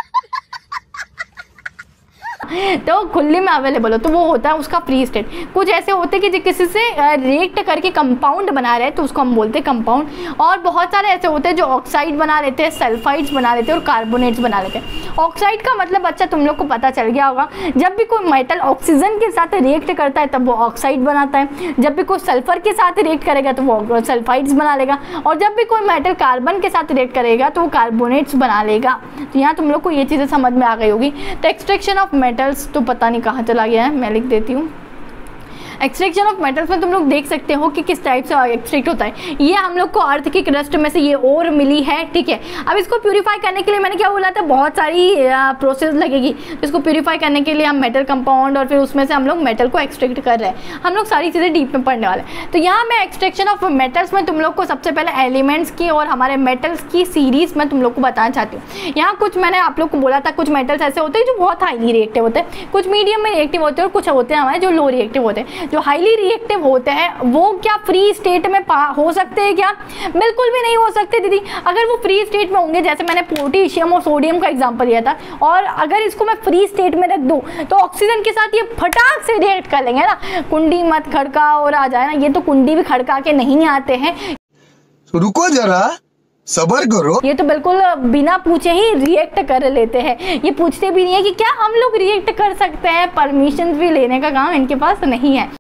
तो खुले में अवेलेबल हो तो वो होता है उसका फ्री स्टेट। कुछ ऐसे होते हैं कि जो किसी से रिएक्ट करके कंपाउंड बना रहे हैं तो उसको हम बोलते हैं कंपाउंड। और बहुत सारे ऐसे होते हैं जो ऑक्साइड बना लेते हैं, सल्फाइड्स बना लेते हैं और कार्बोनेट्स बना लेते हैं। ऑक्साइड का मतलब अच्छा तुम लोग को पता चल गया होगा, जब भी कोई मेटल ऑक्सीजन के साथ रिएक्ट करता है तब वो ऑक्साइड बनाता है, जब भी कोई सल्फर के साथ रिएक्ट करेगा तो वो सल्फाइड्स बना लेगा, और जब भी कोई मेटल कार्बन के साथ रिएक्ट करेगा तो वो कार्बोनेट्स बना लेगा। तो यहाँ तुम लोग को ये चीज़ें समझ में आ गई होगी। तो एक्सट्रैक्शन ऑफ मेटल्स तो पता नहीं कहाँ चला गया है, मैं लिख देती हूँ। एक्सट्रैक्शन ऑफ मेटल्स में तुम लोग देख सकते हो कि किस टाइप से एक्सट्रैक्ट होता है। ये हम लोग को अर्थ की क्रस्ट में से ये ओर मिली है। ठीक है, अब इसको प्यूरिफाई करने के लिए मैंने क्या बोला था, बहुत सारी प्रोसेस लगेगी। तो इसको प्यूरिफाई करने के लिए हम मेटल कंपाउंड और फिर उसमें से हम लोग मेटल को एक्सट्रैक्ट कर रहे हैं। हम लोग सारी चीज़ें डीप में पढ़ने वाले हैं। तो यहाँ मैं एक्सट्रैक्शन ऑफ मेटल्स में तुम लोग को सबसे पहले एलिमेंट्स की और हमारे मेटल्स की सीरीज में तुम लोग को बताना चाहती हूँ। यहाँ कुछ मैंने आप लोग को बोला था, कुछ मेटल्स ऐसे होते हैं जो बहुत हाईली रिएक्टिव होते हैं, कुछ मीडियम में रिएक्टिव होते हैं और कुछ होते हैं हमारे जो लो रिएक्टिव होते हैं। जो हाईली रिएक्टिव होते हैं वो क्या फ्री स्टेट में हो सकते हैं क्या? बिल्कुल भी नहीं हो सकते दीदी। अगर वो फ्री स्टेट में होंगे, जैसे मैंने पोटेशियम और सोडियम का एग्जांपल लिया था, और अगर इसको मैं फ्री स्टेट में रख दूं तो ऑक्सीजन के साथ ये फटाक से रिएक्ट कर लेंगे ना। कुंडी मत खड़का और आ जाए ना, ये तो कुंडी भी खड़का के नहीं आते हैं। रुको जरा, सबर करो। ये तो बिल्कुल बिना पूछे ही रिएक्ट कर लेते हैं। ये पूछते भी नहीं है कि क्या हम लोग रिएक्ट कर सकते हैं, परमिशन भी लेने का काम इनके पास नहीं है।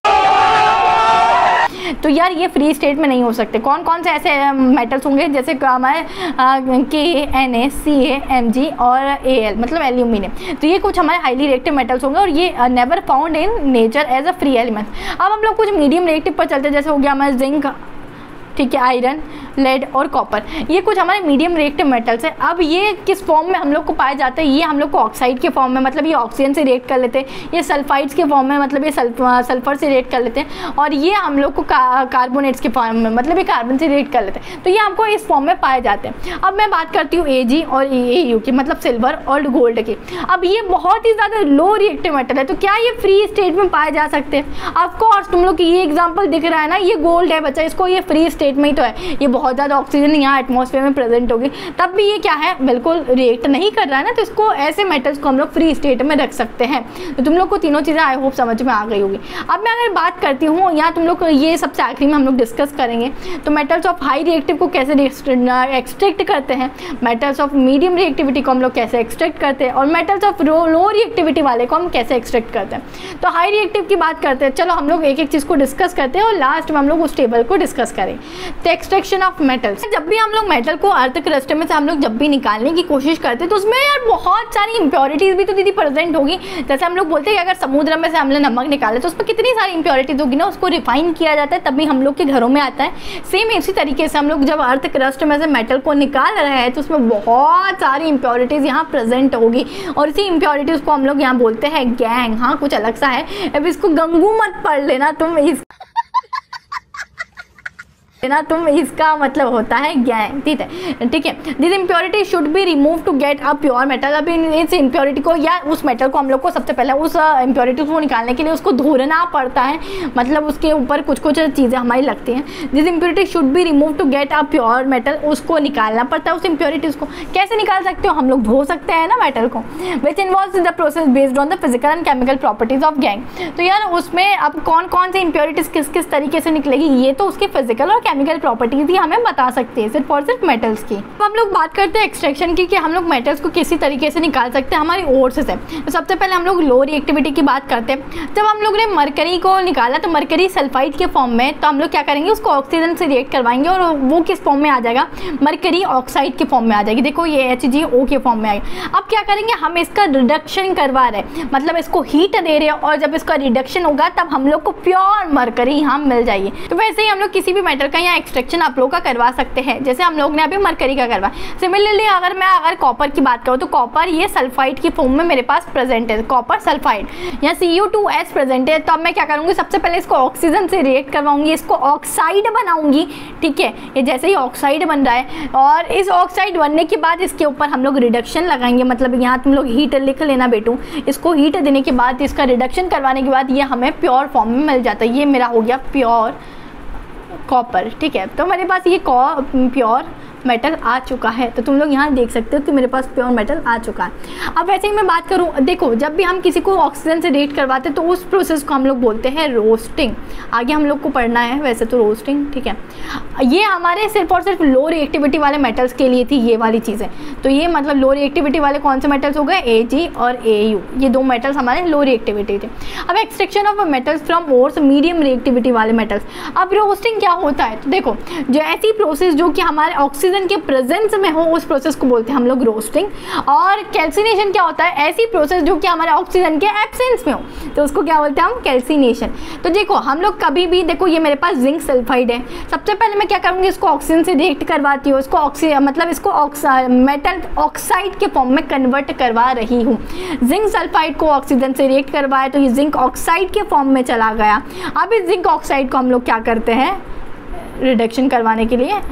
तो यार ये फ्री स्टेट में नहीं हो सकते। कौन कौन से ऐसे मेटल्स होंगे, जैसे हमारे के N A C A M G और ए एल मतलब एल्यूमिनियम। तो ये कुछ हमारे हाईली रिएक्टिव मेटल्स होंगे और ये never found in nature as a free element. अब हम लोग कुछ मीडियम रिएक्टिव पर चलते हैं, जैसे हो गया हमारे जिंक, ठीक है, आयरन, लेड और कॉपर। ये कुछ हमारे मीडियम रिएक्टिव मेटल्स हैं। अब ये किस फॉर्म में हम लोग को पाए जाते हैं? ये हम लोग को ऑक्साइड के फॉर्म में, मतलब ये ऑक्सीजन से रिएक्ट कर लेते हैं। ये सल्फाइड्स के फॉर्म में, मतलब ये सल्फर से रिएक्ट कर लेते हैं। और ये हम लोग को का, कार्बोनेट्स के फॉर्म में, मतलब ये कार्बन से रिएक्ट कर लेते हैं। तो ये हमको इस फॉर्म में पाए जाते हैं। अब मैं बात करती हूँ ए जी और ए यू की, मतलब सिल्वर और गोल्ड की। अब ये बहुत ही ज़्यादा लो रिएक्टिव मेटल है, तो क्या ये फ्री स्टेट में पाए जा सकते हैं? ऑफकोर्स तुम लोग की ये एग्जाम्पल दिख रहा है ना, ये गोल्ड है बच्चा, इसको ये फ्री स्टेट में ही तो है, ये बहुत ज़्यादा ऑक्सीजन यहाँ एटमॉस्फेयर में प्रेजेंट होगी, तब भी ये क्या है, बिल्कुल रिएक्ट नहीं कर रहा है ना, तो इसको ऐसे मेटल्स को हम लोग फ्री स्टेट में रख सकते हैं। तो तुम लोग को तीनों चीज़ें आई होप समझ में आ गई होगी। अब मैं अगर बात करती हूँ, यहाँ तुम लोग ये सबसे आखिरी में हम लोग डिस्कस करेंगे, तो मेटल्स ऑफ हाई रिएक्टिव को कैसे एक्सट्रैक्ट करते हैं, मेटल्स ऑफ मीडियम रिएक्टिविटी को हम लोग कैसे एक्सट्रैक्ट करते हैं, और मेटल्स ऑफ लो रिएक्टिविटी वाले को हम कैसे एक्सट्रैक्ट करते हैं। तो हाई रिएक्टिव की बात करते हैं, चलो हम लोग एक एक चीज़ को डिस्कस करते हैं और लास्ट में हम लोग उस टेबल को डिस्कस करें। तो एक्सट्रैक्शन ऑफ मेटल्स, जब भी हम लोग मेटल को अर्थ क्रस्ट में से हम लोग जब भी निकालने की कोशिश करते हैं तो उसमें यार बहुत सारी इंप्योरिटीज भी तो दीदी प्रेजेंट होगी। जैसे हम लोग बोलते हैं कि अगर समुद्र में से हमने नमक निकाले तो उसमें कितनी सारी इंप्योरिटीज होगी ना, उसको रिफाइन किया जाता है तभी हम लोग के घरों में आता है। सेम इसी तरीके से हम लोग जब अर्थ क्रस्ट में से मेटल को निकाल रहे हैं तो उसमें बहुत सारी इंप्योरिटीज यहाँ प्रेजेंट होगी, और इसी इंप्योरिटीज को हम लोग यहाँ बोलते हैं गैंग। हाँ, कुछ अलग सा है, अब इसको गंगू मत पढ़ लेना तुम, इस ना तुम इसका मतलब होता है गैंग, ठीक है ठीक है। This impurity should be remove to get a pure metal. अब इस इम्प्योरिटी को या उस मेटल को हम लोग को सबसे पहले उस इम्प्योरिटी को निकालने के लिए उसको धोना पड़ता है, मतलब उसके ऊपर कुछ कुछ चीज़ें हमारी लगती हैं। This impurity should be remove to get a pure metal, उसको निकालना पड़ता है उस इम्प्योरिटीज़ को। कैसे निकाल सकते हो, हम लोग धो सकते हैं ना मेटल को, which involves the process based on the physical and chemical properties of gangue. तो यार उसमें अब कौन कौन सी इम्प्योरिटीज़ किस किस तरीके से निकलेगी, ये तो उसके फिजिकल और केमिकल प्रॉपर्टीज ही हमें बता सकते हैं, सिर्फ और सिर्फ मेटल्स की। अब हम लोग बात करते हैं एक्सट्रैक्शन की कि हम लोग मेटल्स को किसी तरीके से निकाल सकते हैं हमारी ओर्स से। तो सबसे पहले हम लोग लो रिएक्टिविटी की बात करते हैं। जब हम लोग ने मरकरी को निकाला तो मरकरी सल्फाइड के फॉर्म में, तो हम लोग क्या करेंगे, उसको ऑक्सीजन से रिएक्ट करवाएंगे और वो किस फॉर्म में आ जाएगा, मरकरी ऑक्साइड के फॉर्म में आ जाएगी। देखो ये एच जी ओ के फॉर्म में आएगा। अब क्या करेंगे, हम इसका रिडक्शन करवा रहे हैं, मतलब इसको हीट दे रहे हैं, और जब इसका रिडक्शन होगा तब हम लोग को प्योर मरकरी यहाँ मिल जाएगी। तो वैसे ही हम लोग किसी भी मेटल का यहाँ एक्सट्रैक्शन आप लोग का करवा सकते हैं, जैसे हम लोग ने अभी मरकरी का करवा। सिमिलरली अगर मैं अगर कॉपर की बात करूँ तो कॉपर ये सल्फाइड की फॉर्म में मेरे पास प्रेजेंट है, कॉपर सल्फाइड, यहाँ C U two S present है। तो अब मैं क्या करूँगी, सबसे पहले इसको ऑक्सीजन से रिएक्ट करवाऊंगी, इसको ऑक्साइड बनाऊंगी, ठीक है। ये जैसे ही ऑक्साइड बन रहा है, और इस ऑक्साइड बनने के बाद इसके ऊपर हम लोग रिडक्शन लगाएंगे, मतलब यहाँ तुम लोग हीट लिख लेना बेटू। इसको हीट देने के बाद, इसका रिडक्शन करवाने के बाद ये हमें प्योर फॉर्म में मिल जाता है। ये मेरा हो गया प्योर कॉपर, ठीक है। तो मेरे पास ये प्योर मेटल आ चुका है, तो तुम लोग यहाँ देख सकते हो कि मेरे पास प्योर मेटल आ चुका है। अब वैसे ही मैं बात करूँ, देखो जब भी हम किसी को ऑक्सीजन से रिएक्ट करवाते हैं तो उस प्रोसेस को हम लोग बोलते हैं रोस्टिंग। आगे हम लोग को पढ़ना है वैसे तो रोस्टिंग, ठीक है। ये हमारे सिर्फ और सिर्फ लो रिएक्टिविटी वाले मेटल्स के लिए थी ये वाली चीज़ें। तो ये मतलब लो रिएक्टिविटी वाले कौन से मेटल्स हो गए, ए जी और ए यू, ये दो मेटल्स हमारे लो रिएक्टिविटी थे। अब extraction of metals from ores, medium reactivity वाले मेटल्स। अब रोस्टिंग क्या होता है, तो देखो जो ऐसी प्रोसेस जो कि हमारे ऑक्सीजन के प्रेजेंस में हो उस प्रोसेस को बोलते हैं हम लोग रोस्टिंग। और कैल्सिनेशन क्या होता है, ऐसी प्रोसेस जो कि हमारे ऑक्सीजन के एब्सेंस में हो, तो उसको क्या बोलते हैं हम, कैल्सिनेशन। तो देखो हम लोग कभी भी, देखो ये मेरे पास जिंक सल्फाइड है, सबसे पहले मैं क्या करूँगी, इसको ऑक्सीजन से रिएक्ट करवाती हूँ, इसको ऑक्सी मतलब इसको मेटल ऑक्साइड के फॉर्म में कन्वर्ट करवा रही हूँ। जिंक सल्फाइड को ऑक्सीजन से रिएक्ट करवाए तो ये जिंक ऑक्साइड के फॉर्म में चला गया। अब इस जिंक ऑक्साइड को हम लोग क्या करते हैं, रिडक्शन करवाने के लिए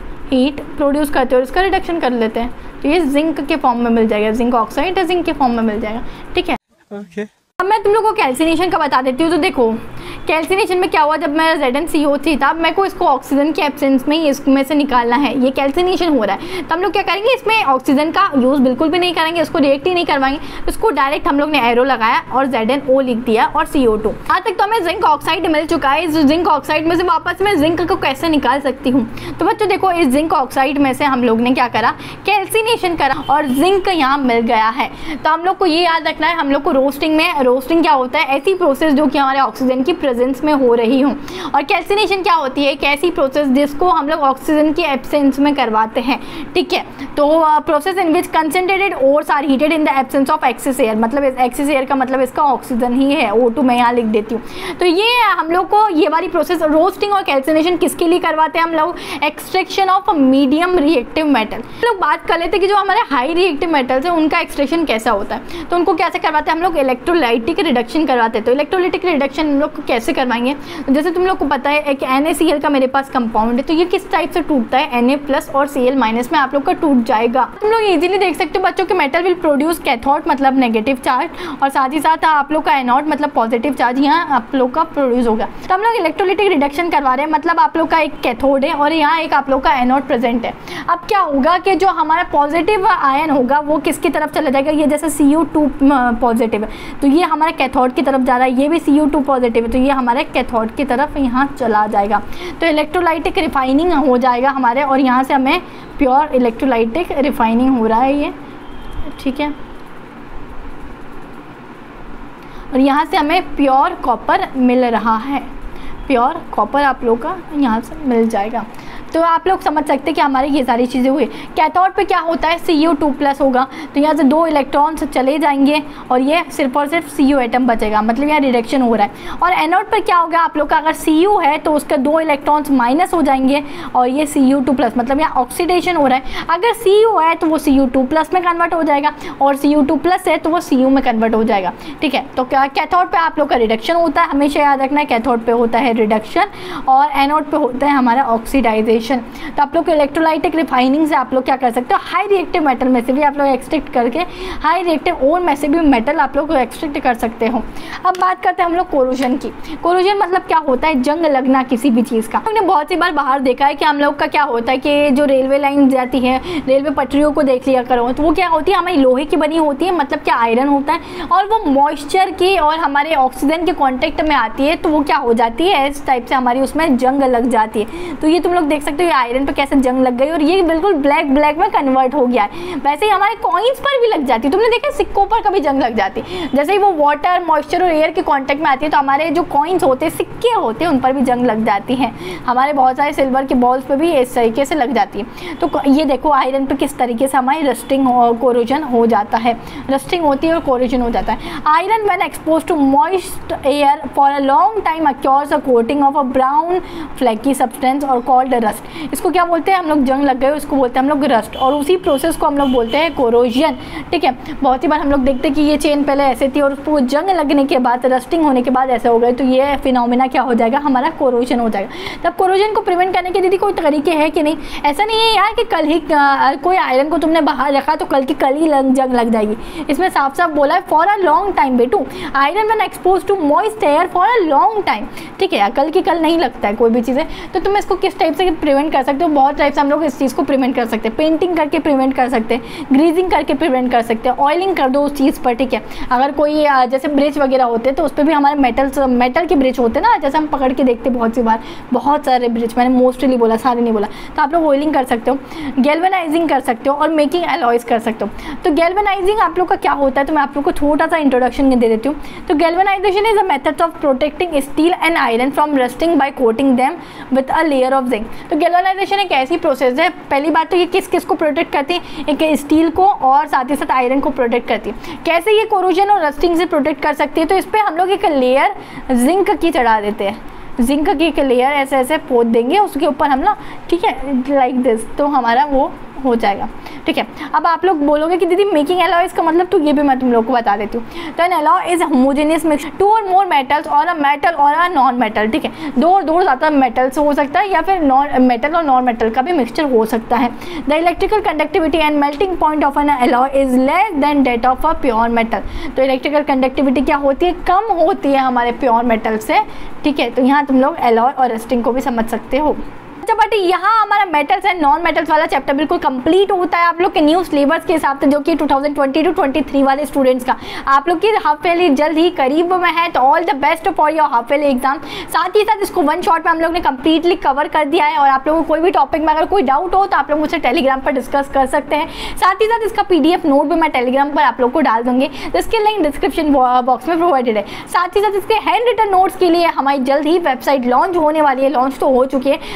हीट प्रोड्यूस करते हैं और इसका रिडक्शन कर लेते हैं, तो ये जिंक के फॉर्म में मिल जाएगा, जिंक ऑक्साइड जिंक के फॉर्म में मिल जाएगा, ठीक है। Okay okay. अब मैं तुम लोगों को कैल्सिनेशन का बता देती हूँ। तो देखो कैल्सिनेशन में क्या हुआ, जब मेरा जेड एन सी ओ थी तब मेरे को इसको ऑक्सीजन के एब्सेंस में ही इसमें से निकालना है, ये कैल्सिनेशन हो रहा है। तो हम लोग क्या करेंगे, इसमें ऑक्सीजन का यूज़ बिल्कुल भी नहीं करेंगे, इसको रिएक्ट ही नहीं करवाएंगे, इसको डायरेक्ट हम लोग ने एरो लगाया और जेड एन ओ लिख दिया और सी ओ टू। आज तक तो हमें जिंक ऑक्साइड मिल चुका है। इस जिंक ऑक्साइड में से वापस मैं जिंक को कैसे निकाल सकती हूँ, तो बच्चों देखो इस जिंक ऑक्साइड में से हम लोग ने क्या करा, कैल्सिनेशन करा और जिंक यहाँ मिल गया है। तो हम लोग को ये याद रखना है, हम लोग को रोस्टिंग में, रोस्टिंग क्या होता है, ऐसी प्रोसेस जो कि हमारे ऑक्सीजन की प्रेजेंस में हो रही हूँ, और कैल्सिनेशन क्या होती है, एक ऐसी प्रोसेस जिसको हम लोग ऑक्सीजन के एब्सेंस में करवाते हैं, ठीक है। तो process in which concentrated ores are heated in the absence of excess air, मतलब एक्सेस एयर का मतलब इसका ऑक्सीजन ही है, ओ टू मैं यहाँ लिख देती हूँ। तो ये हम लोग को ये वाली प्रोसेस रोस्टिंग और कैल्सिनेशन किसके लिए करवाते हैं हम लोग, extraction of medium reactive metal. लोग बात कर लेते हैं कि जो हमारे हाई रिएक्टिव मेटल्स हैं उनका एक्सट्रैक्शन कैसा होता है, तो उनको कैसे करवाते हैं हम लोग, इलेक्ट्रोलाइट इलेक्ट्रोलाइटिक रिडक्शन करवाते हैं। तो इलेक्ट्रोलाइटिक रिडक्शन हम लोग को कैसे करवाएंगे, जैसे तुम लोग को पता है एक एन ए सी एल का मेरे पास कंपाउंड है, तो ये किस टाइप से टूटता है, एन ए प्लस और सी एल माइनस में आप लोग का टूट जाएगा। तुम लोग इजीली देख सकते हो बच्चों के मेटल विल प्रोड्यूस कैथोड मतलब नेगेटिव चार्ज, और साथ ही साथ आप लोग का एनोड मतलब पॉजिटिव चार्ज यहाँ आप लोग का प्रोड्यूस होगा। तो हम लोग इलेक्ट्रोलाइटिक रिडक्शन करवा रहे हैं, मतलब आप लोग का एक कैथोड है और यहाँ एक आप लोग का एनोड प्रेजेंट है। अब क्या होगा कि जो हमारा पॉजिटिव आयन होगा वो किसकी तरफ चला जाएगा, ये जैसे सी यू टू पॉजिटिव है तो ये हमारे कैथोड की तरफ जा रहा है, ये भी सी यू टू पॉजिटिव है तो ये हमारे कैथोड की तरफ यहाँ चला जाएगा। तो इलेक्ट्रोलाइटिक रिफाइनिंग हो जाएगा हमारे, और यहाँ से हमें प्योर इलेक्ट्रोलाइटिक रिफाइनिंग हो रहा है ये, ठीक है। और यहाँ से हमें प्योर कॉपर मिल रहा है, प्योर कॉपर आप लोग का यहाँ से मिल जाएगा। तो आप लोग समझ सकते हैं कि हमारी ये सारी चीज़ें हुई। कैथोड पे क्या होता है, सी यू टू प्लस होगा तो यहाँ से दो इलेक्ट्रॉन्स चले जाएंगे और ये सिर्फ और सिर्फ सी यू एटम बचेगा, मतलब यहाँ रिडक्शन हो रहा है। और एनोड पर क्या होगा आप लोग का, अगर सी यू है तो उसका दो इलेक्ट्रॉन्स माइनस हो जाएंगे और ये सी यू टू प्लस, मतलब यहाँ ऑक्सीडेशन हो रहा है। अगर सी यू है तो वो सी यू टू प्लस में कन्वर्ट हो जाएगा और सी यू टू प्लस है तो वो सी यू में कन्वर्ट हो जाएगा, ठीक है। तो क्या कैथोड पे आप लोग का रिडक्शन होता है, हमेशा याद रखना है कैथोड पे होता है रिडक्शन और एनोड पे होता है हमारा ऑक्सीडाइजेशन। तो आप लोग इलेक्ट्रोलाइटिक रिफाइनिंग से आप लोग क्या कर सकते हो, हाई रिएक्टिव मेटल में से भी आप लोग एक्सट्रैक्ट करके हाई रिएक्टिव ओर में से भी मेटल आप लोग एक्सट्रैक्ट कर सकते हो। अब बात करते हैं हम लोग कोरोजन की। कोरोजन मतलब क्या होता है, जंग लगना किसी भी चीज़ का। हमने बहुत सी बार बाहर देखा है कि हम लोग का क्या होता है कि जो रेलवे लाइन जाती है, रेलवे पटरियों को देख लिया करो, तो वो क्या होती है हमारी लोहे की बनी होती है, मतलब क्या आयरन होता है, और वो मॉइस्चर की और हमारे ऑक्सीजन के कॉन्टेक्ट में आती है तो वो क्या हो जाती है, इस टाइप से हमारी उसमें जंग लग जाती है। तो ये तुम लोग देख सकते हो आयरन पे कैसे जंग लग गई और ये बिल्कुल ब्लैक ब्लैक में कन्वर्ट हो गया है। वैसे ही हमारे कॉइन्स पर भी लग जाती है, तुमने देखा सिक्कों पर कभी जंग लग जाती है, जैसे ही वो वाटर मॉइस्चर और एयर के कांटेक्ट में आती है तो हमारे जो कॉइन्स होते हैं, सिक्के होते हैं, उन पर भी जंग लग जाती है। हमारे बहुत सारे सिल्वर के बॉल्स पे भी इस तरीके से लग जाती है। तो ये देखो आयरन पे किस तरीके से हमारी रस्टिंग कोरोजन हो जाता है, रस्टिंग होती है और कोरोजन हो जाता है। Iron when expose to moist air for a long time occurs a coating of a brown flaky substance और कॉल्ड रस्ट। इसको क्या बोलते हैं हम लोग, जंग लग गए उसको बोलते हैं हम लोग रस्ट, और उसी प्रोसेस को हम लोग बोलते हैं कोरोजन, ठीक है। बहुत ही बार हम लोग देखते हैं कि ये चेन पहले ऐसे थी और उसको जंग लगने के बाद, रस्टिंग होने के बाद ऐसे हो गए, तो ये फिनोमेना क्या हो जाएगा, हमारा कोरोजन हो जाएगा। तब कोरोजन को प्रिवेंट करने के दीदी कोई तरीके है कि नहीं, ऐसा नहीं है यार कि कल ही कोई आयरन को तुमने बाहर रखा तो कल की कल ही जंग लग जाएगी। इसमें साफ साफ बोला है फॉर अ लॉन्ग टाइम बेटू, iron when expose to moist air for a long time, ठीक है। कल की कल नहीं लगता है कोई भी चीज़ें। तो तुम इसको किस टाइप से प्रिवेंट कर सकते हो, बहुत टाइप से हम लोग इस चीज़ को प्रिवेंट कर सकते हैं। पेंटिंग करके प्रिवेंट कर सकते हैं, ग्रीजिंग करके प्रिवेंट कर सकते हैं, ऑयलिंग कर दो उस चीज़ पर, ठीक है। अगर कोई जैसे ब्रिज वगैरह होते हैं तो उस पर भी हमारे मेटल्स मेटल के ब्रिज होते हैं ना, जैसे हम पकड़ के देखते हैं बहुत सी बार, बहुत सारे ब्रिज, मैंने मोस्टली बोला, सारे नहीं बोला। तो आप लोग ऑयलिंग कर सकते हो, गैल्वेनाइजिंग कर सकते हो और मेकिंग एलॉयज कर सकते हो। तो गैल्वेनाइजिंग आप लोग का क्या होता है, तो मैं आप लोग को छोटा सा इंट्रोडक्शन दे देती हूँ। तो galvanization is a method of protecting steel and iron from rusting by coating them with a layer of zinc. तो गैल्वेनाइजेशन एक ऐसी प्रोसेस है, पहली बात तो ये किस किस को प्रोटेक्ट करती है, एक स्टील को और साथ ही साथ आयरन को प्रोटेक्ट करती है। कैसे ये कोरोजन और रस्टिंग से प्रोटेक्ट कर सकती है, तो इस पर हम लोग एक लेयर जिंक की चढ़ा देते हैं, जिंक की एक लेयर ऐसे ऐसे पोत देंगे उसके ऊपर हम लोग, ठीक है, लाइक दिस, तो हमारा वो हो जाएगा, ठीक है। अब आप लोग बोलोगे कि दीदी मेकिंग एलॉयज का मतलब, तो ये भी मैं तुम लोग को बता देती हूँ। तो an alloy is homogeneous mix two or more metals और अ मेटल और अ नॉन मेटल, ठीक है। दो और दो ज़्यादा मेटल्स हो सकता है या फिर नॉन मेटल और नॉन मेटल का भी मिक्सचर हो सकता है। The electrical conductivity and melting point of an alloy is less than that of a pure metal. तो इलेक्ट्रिकल कंडक्टिविटी क्या होती है, कम होती है हमारे प्योर मेटल से, ठीक है। तो यहाँ तुम लोग एलॉय और रस्टिंग को भी समझ सकते हो। बट यहाँ हमारा मेटल्स एंड नॉन मेटल्स वाला चैप्टर बिल्कुल कंप्लीट होता है आप लोग के न्यू सिलेबस के हिसाब से, जो कि two thousand twenty two twenty three वाले स्टूडेंट्स का। आप लोग की हाफ ईयरली जल्द ही करीब में है, तो all the best for your half yearly exam. साथ ही साथ इसको वन शॉट में हम लोग ने कंप्लीटली कवर कर दिया है, और आप लोगों को कोई भी टॉपिक में अगर कोई डाउट हो तो आप लोग मुझसे टेलीग्राम पर डिस्कस कर सकते हैं। साथ ही साथ इसका पीडीएफ नोट भी मैं टेलीग्राम पर आप लोग को डाल दूंगी, जिसकी लिंक डिस्क्रिप्शन बॉक्स में प्रोवाइडेड है। साथ ही साथ इसके हैंड रिटन नोट्स के लिए हमारी जल्द ही वेबसाइट लॉन्च होने वाली है, लॉन्च तो हो चुकी है, उस पर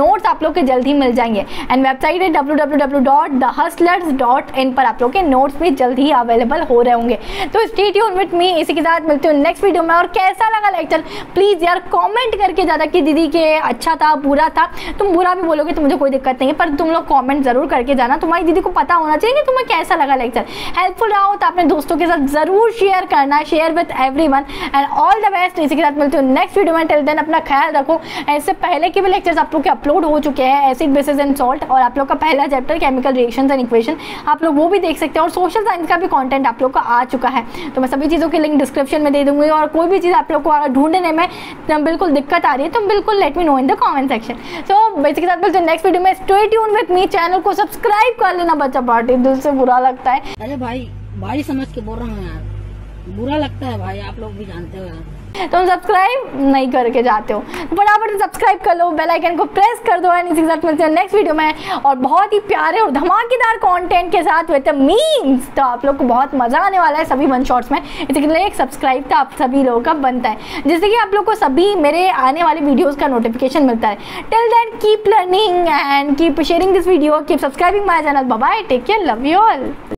नोट्स आप लोग के जल्द ही मिल जाएंगे। एंड वेबसाइट है W W W dot the hustlers dot in पर आप लोग के नोट्स भी जल्द ही अवेलेबल हो रहे होंगे। तो स्टे ट्यून विद मी, इसी के साथ मिलते हो नेक्स्ट वीडियो में। और कैसा लगा लेक्चर प्लीज यार कमेंट करके ज़्यादा कि दीदी के अच्छा था बुरा था, तुम बुरा भी बोलोगे तो मुझे कोई दिक्कत नहीं है, पर तुम लोग कमेंट जरूर करके जाना, तुम्हारी दीदी को पता होना चाहिए कि तुम्हें कैसा लगा लेक्चर। हेल्पफुल रहा हो तो अपने दोस्तों के साथ जरूर शेयर करना, share with everyone and all the best. इसी के साथ मिलते हो नेक्स्ट वीडियो में, टिल देन अपना ख्याल रखो। इससे पहले के भी लेक्चर्स आप लोग के अपलोड हो चुके हैं, एसिड बेसिस एंड सॉल्ट, और आप लोग का पहला chapter chemical reactions and equation आप लोग वो भी देख सकते हैं, और सोशल साइंस का भी कंटेंट आप लोग का आ चुका है। तो मैं सभी चीज़ों की लिंक डिस्क्रिप्शन में दे दूंगी, और कोई भी चीज़ आप लोग को अगर ढूंढने में बिल्कुल दिक्कत आ रही है तो बिल्कुल let me know in the comment section. So इसी के साथ मिलते हैं नेक्स्ट वीडियो में। Stay tune with me, channel को सब्सक्राइब कर लेना बच्चा पार्टी, दिल से बुरा लगता है। अरे भाई भाई समझ के बोल रहा हूँ यार, बुरा लगता है भाई, आप लोग भी जानते हो यार। तुम सब्सक्राइब नहीं करके जाते हो, फटाफट सब्सक्राइब कर लो, बेल आइकन को प्रेस कर दो। एंड इसी के साथ मिलते हैं नेक्स्ट वीडियो में, और बहुत ही प्यारे और धमाकेदार कंटेंट के साथ विद मीम्स। तो आप लोग को बहुत मजा आने वाला है सभी वन शॉट्स में, इसके लिए एक सब्सक्राइब तो आप सभी लोगों का बनता है, जिससे कि आप लोग को सभी मेरे आने वाले वीडियोज़ का नोटिफिकेशन मिलता है। Till then keep learning and keep sharing this video, keep subscribing my channel. Bye bye, take care, love you all.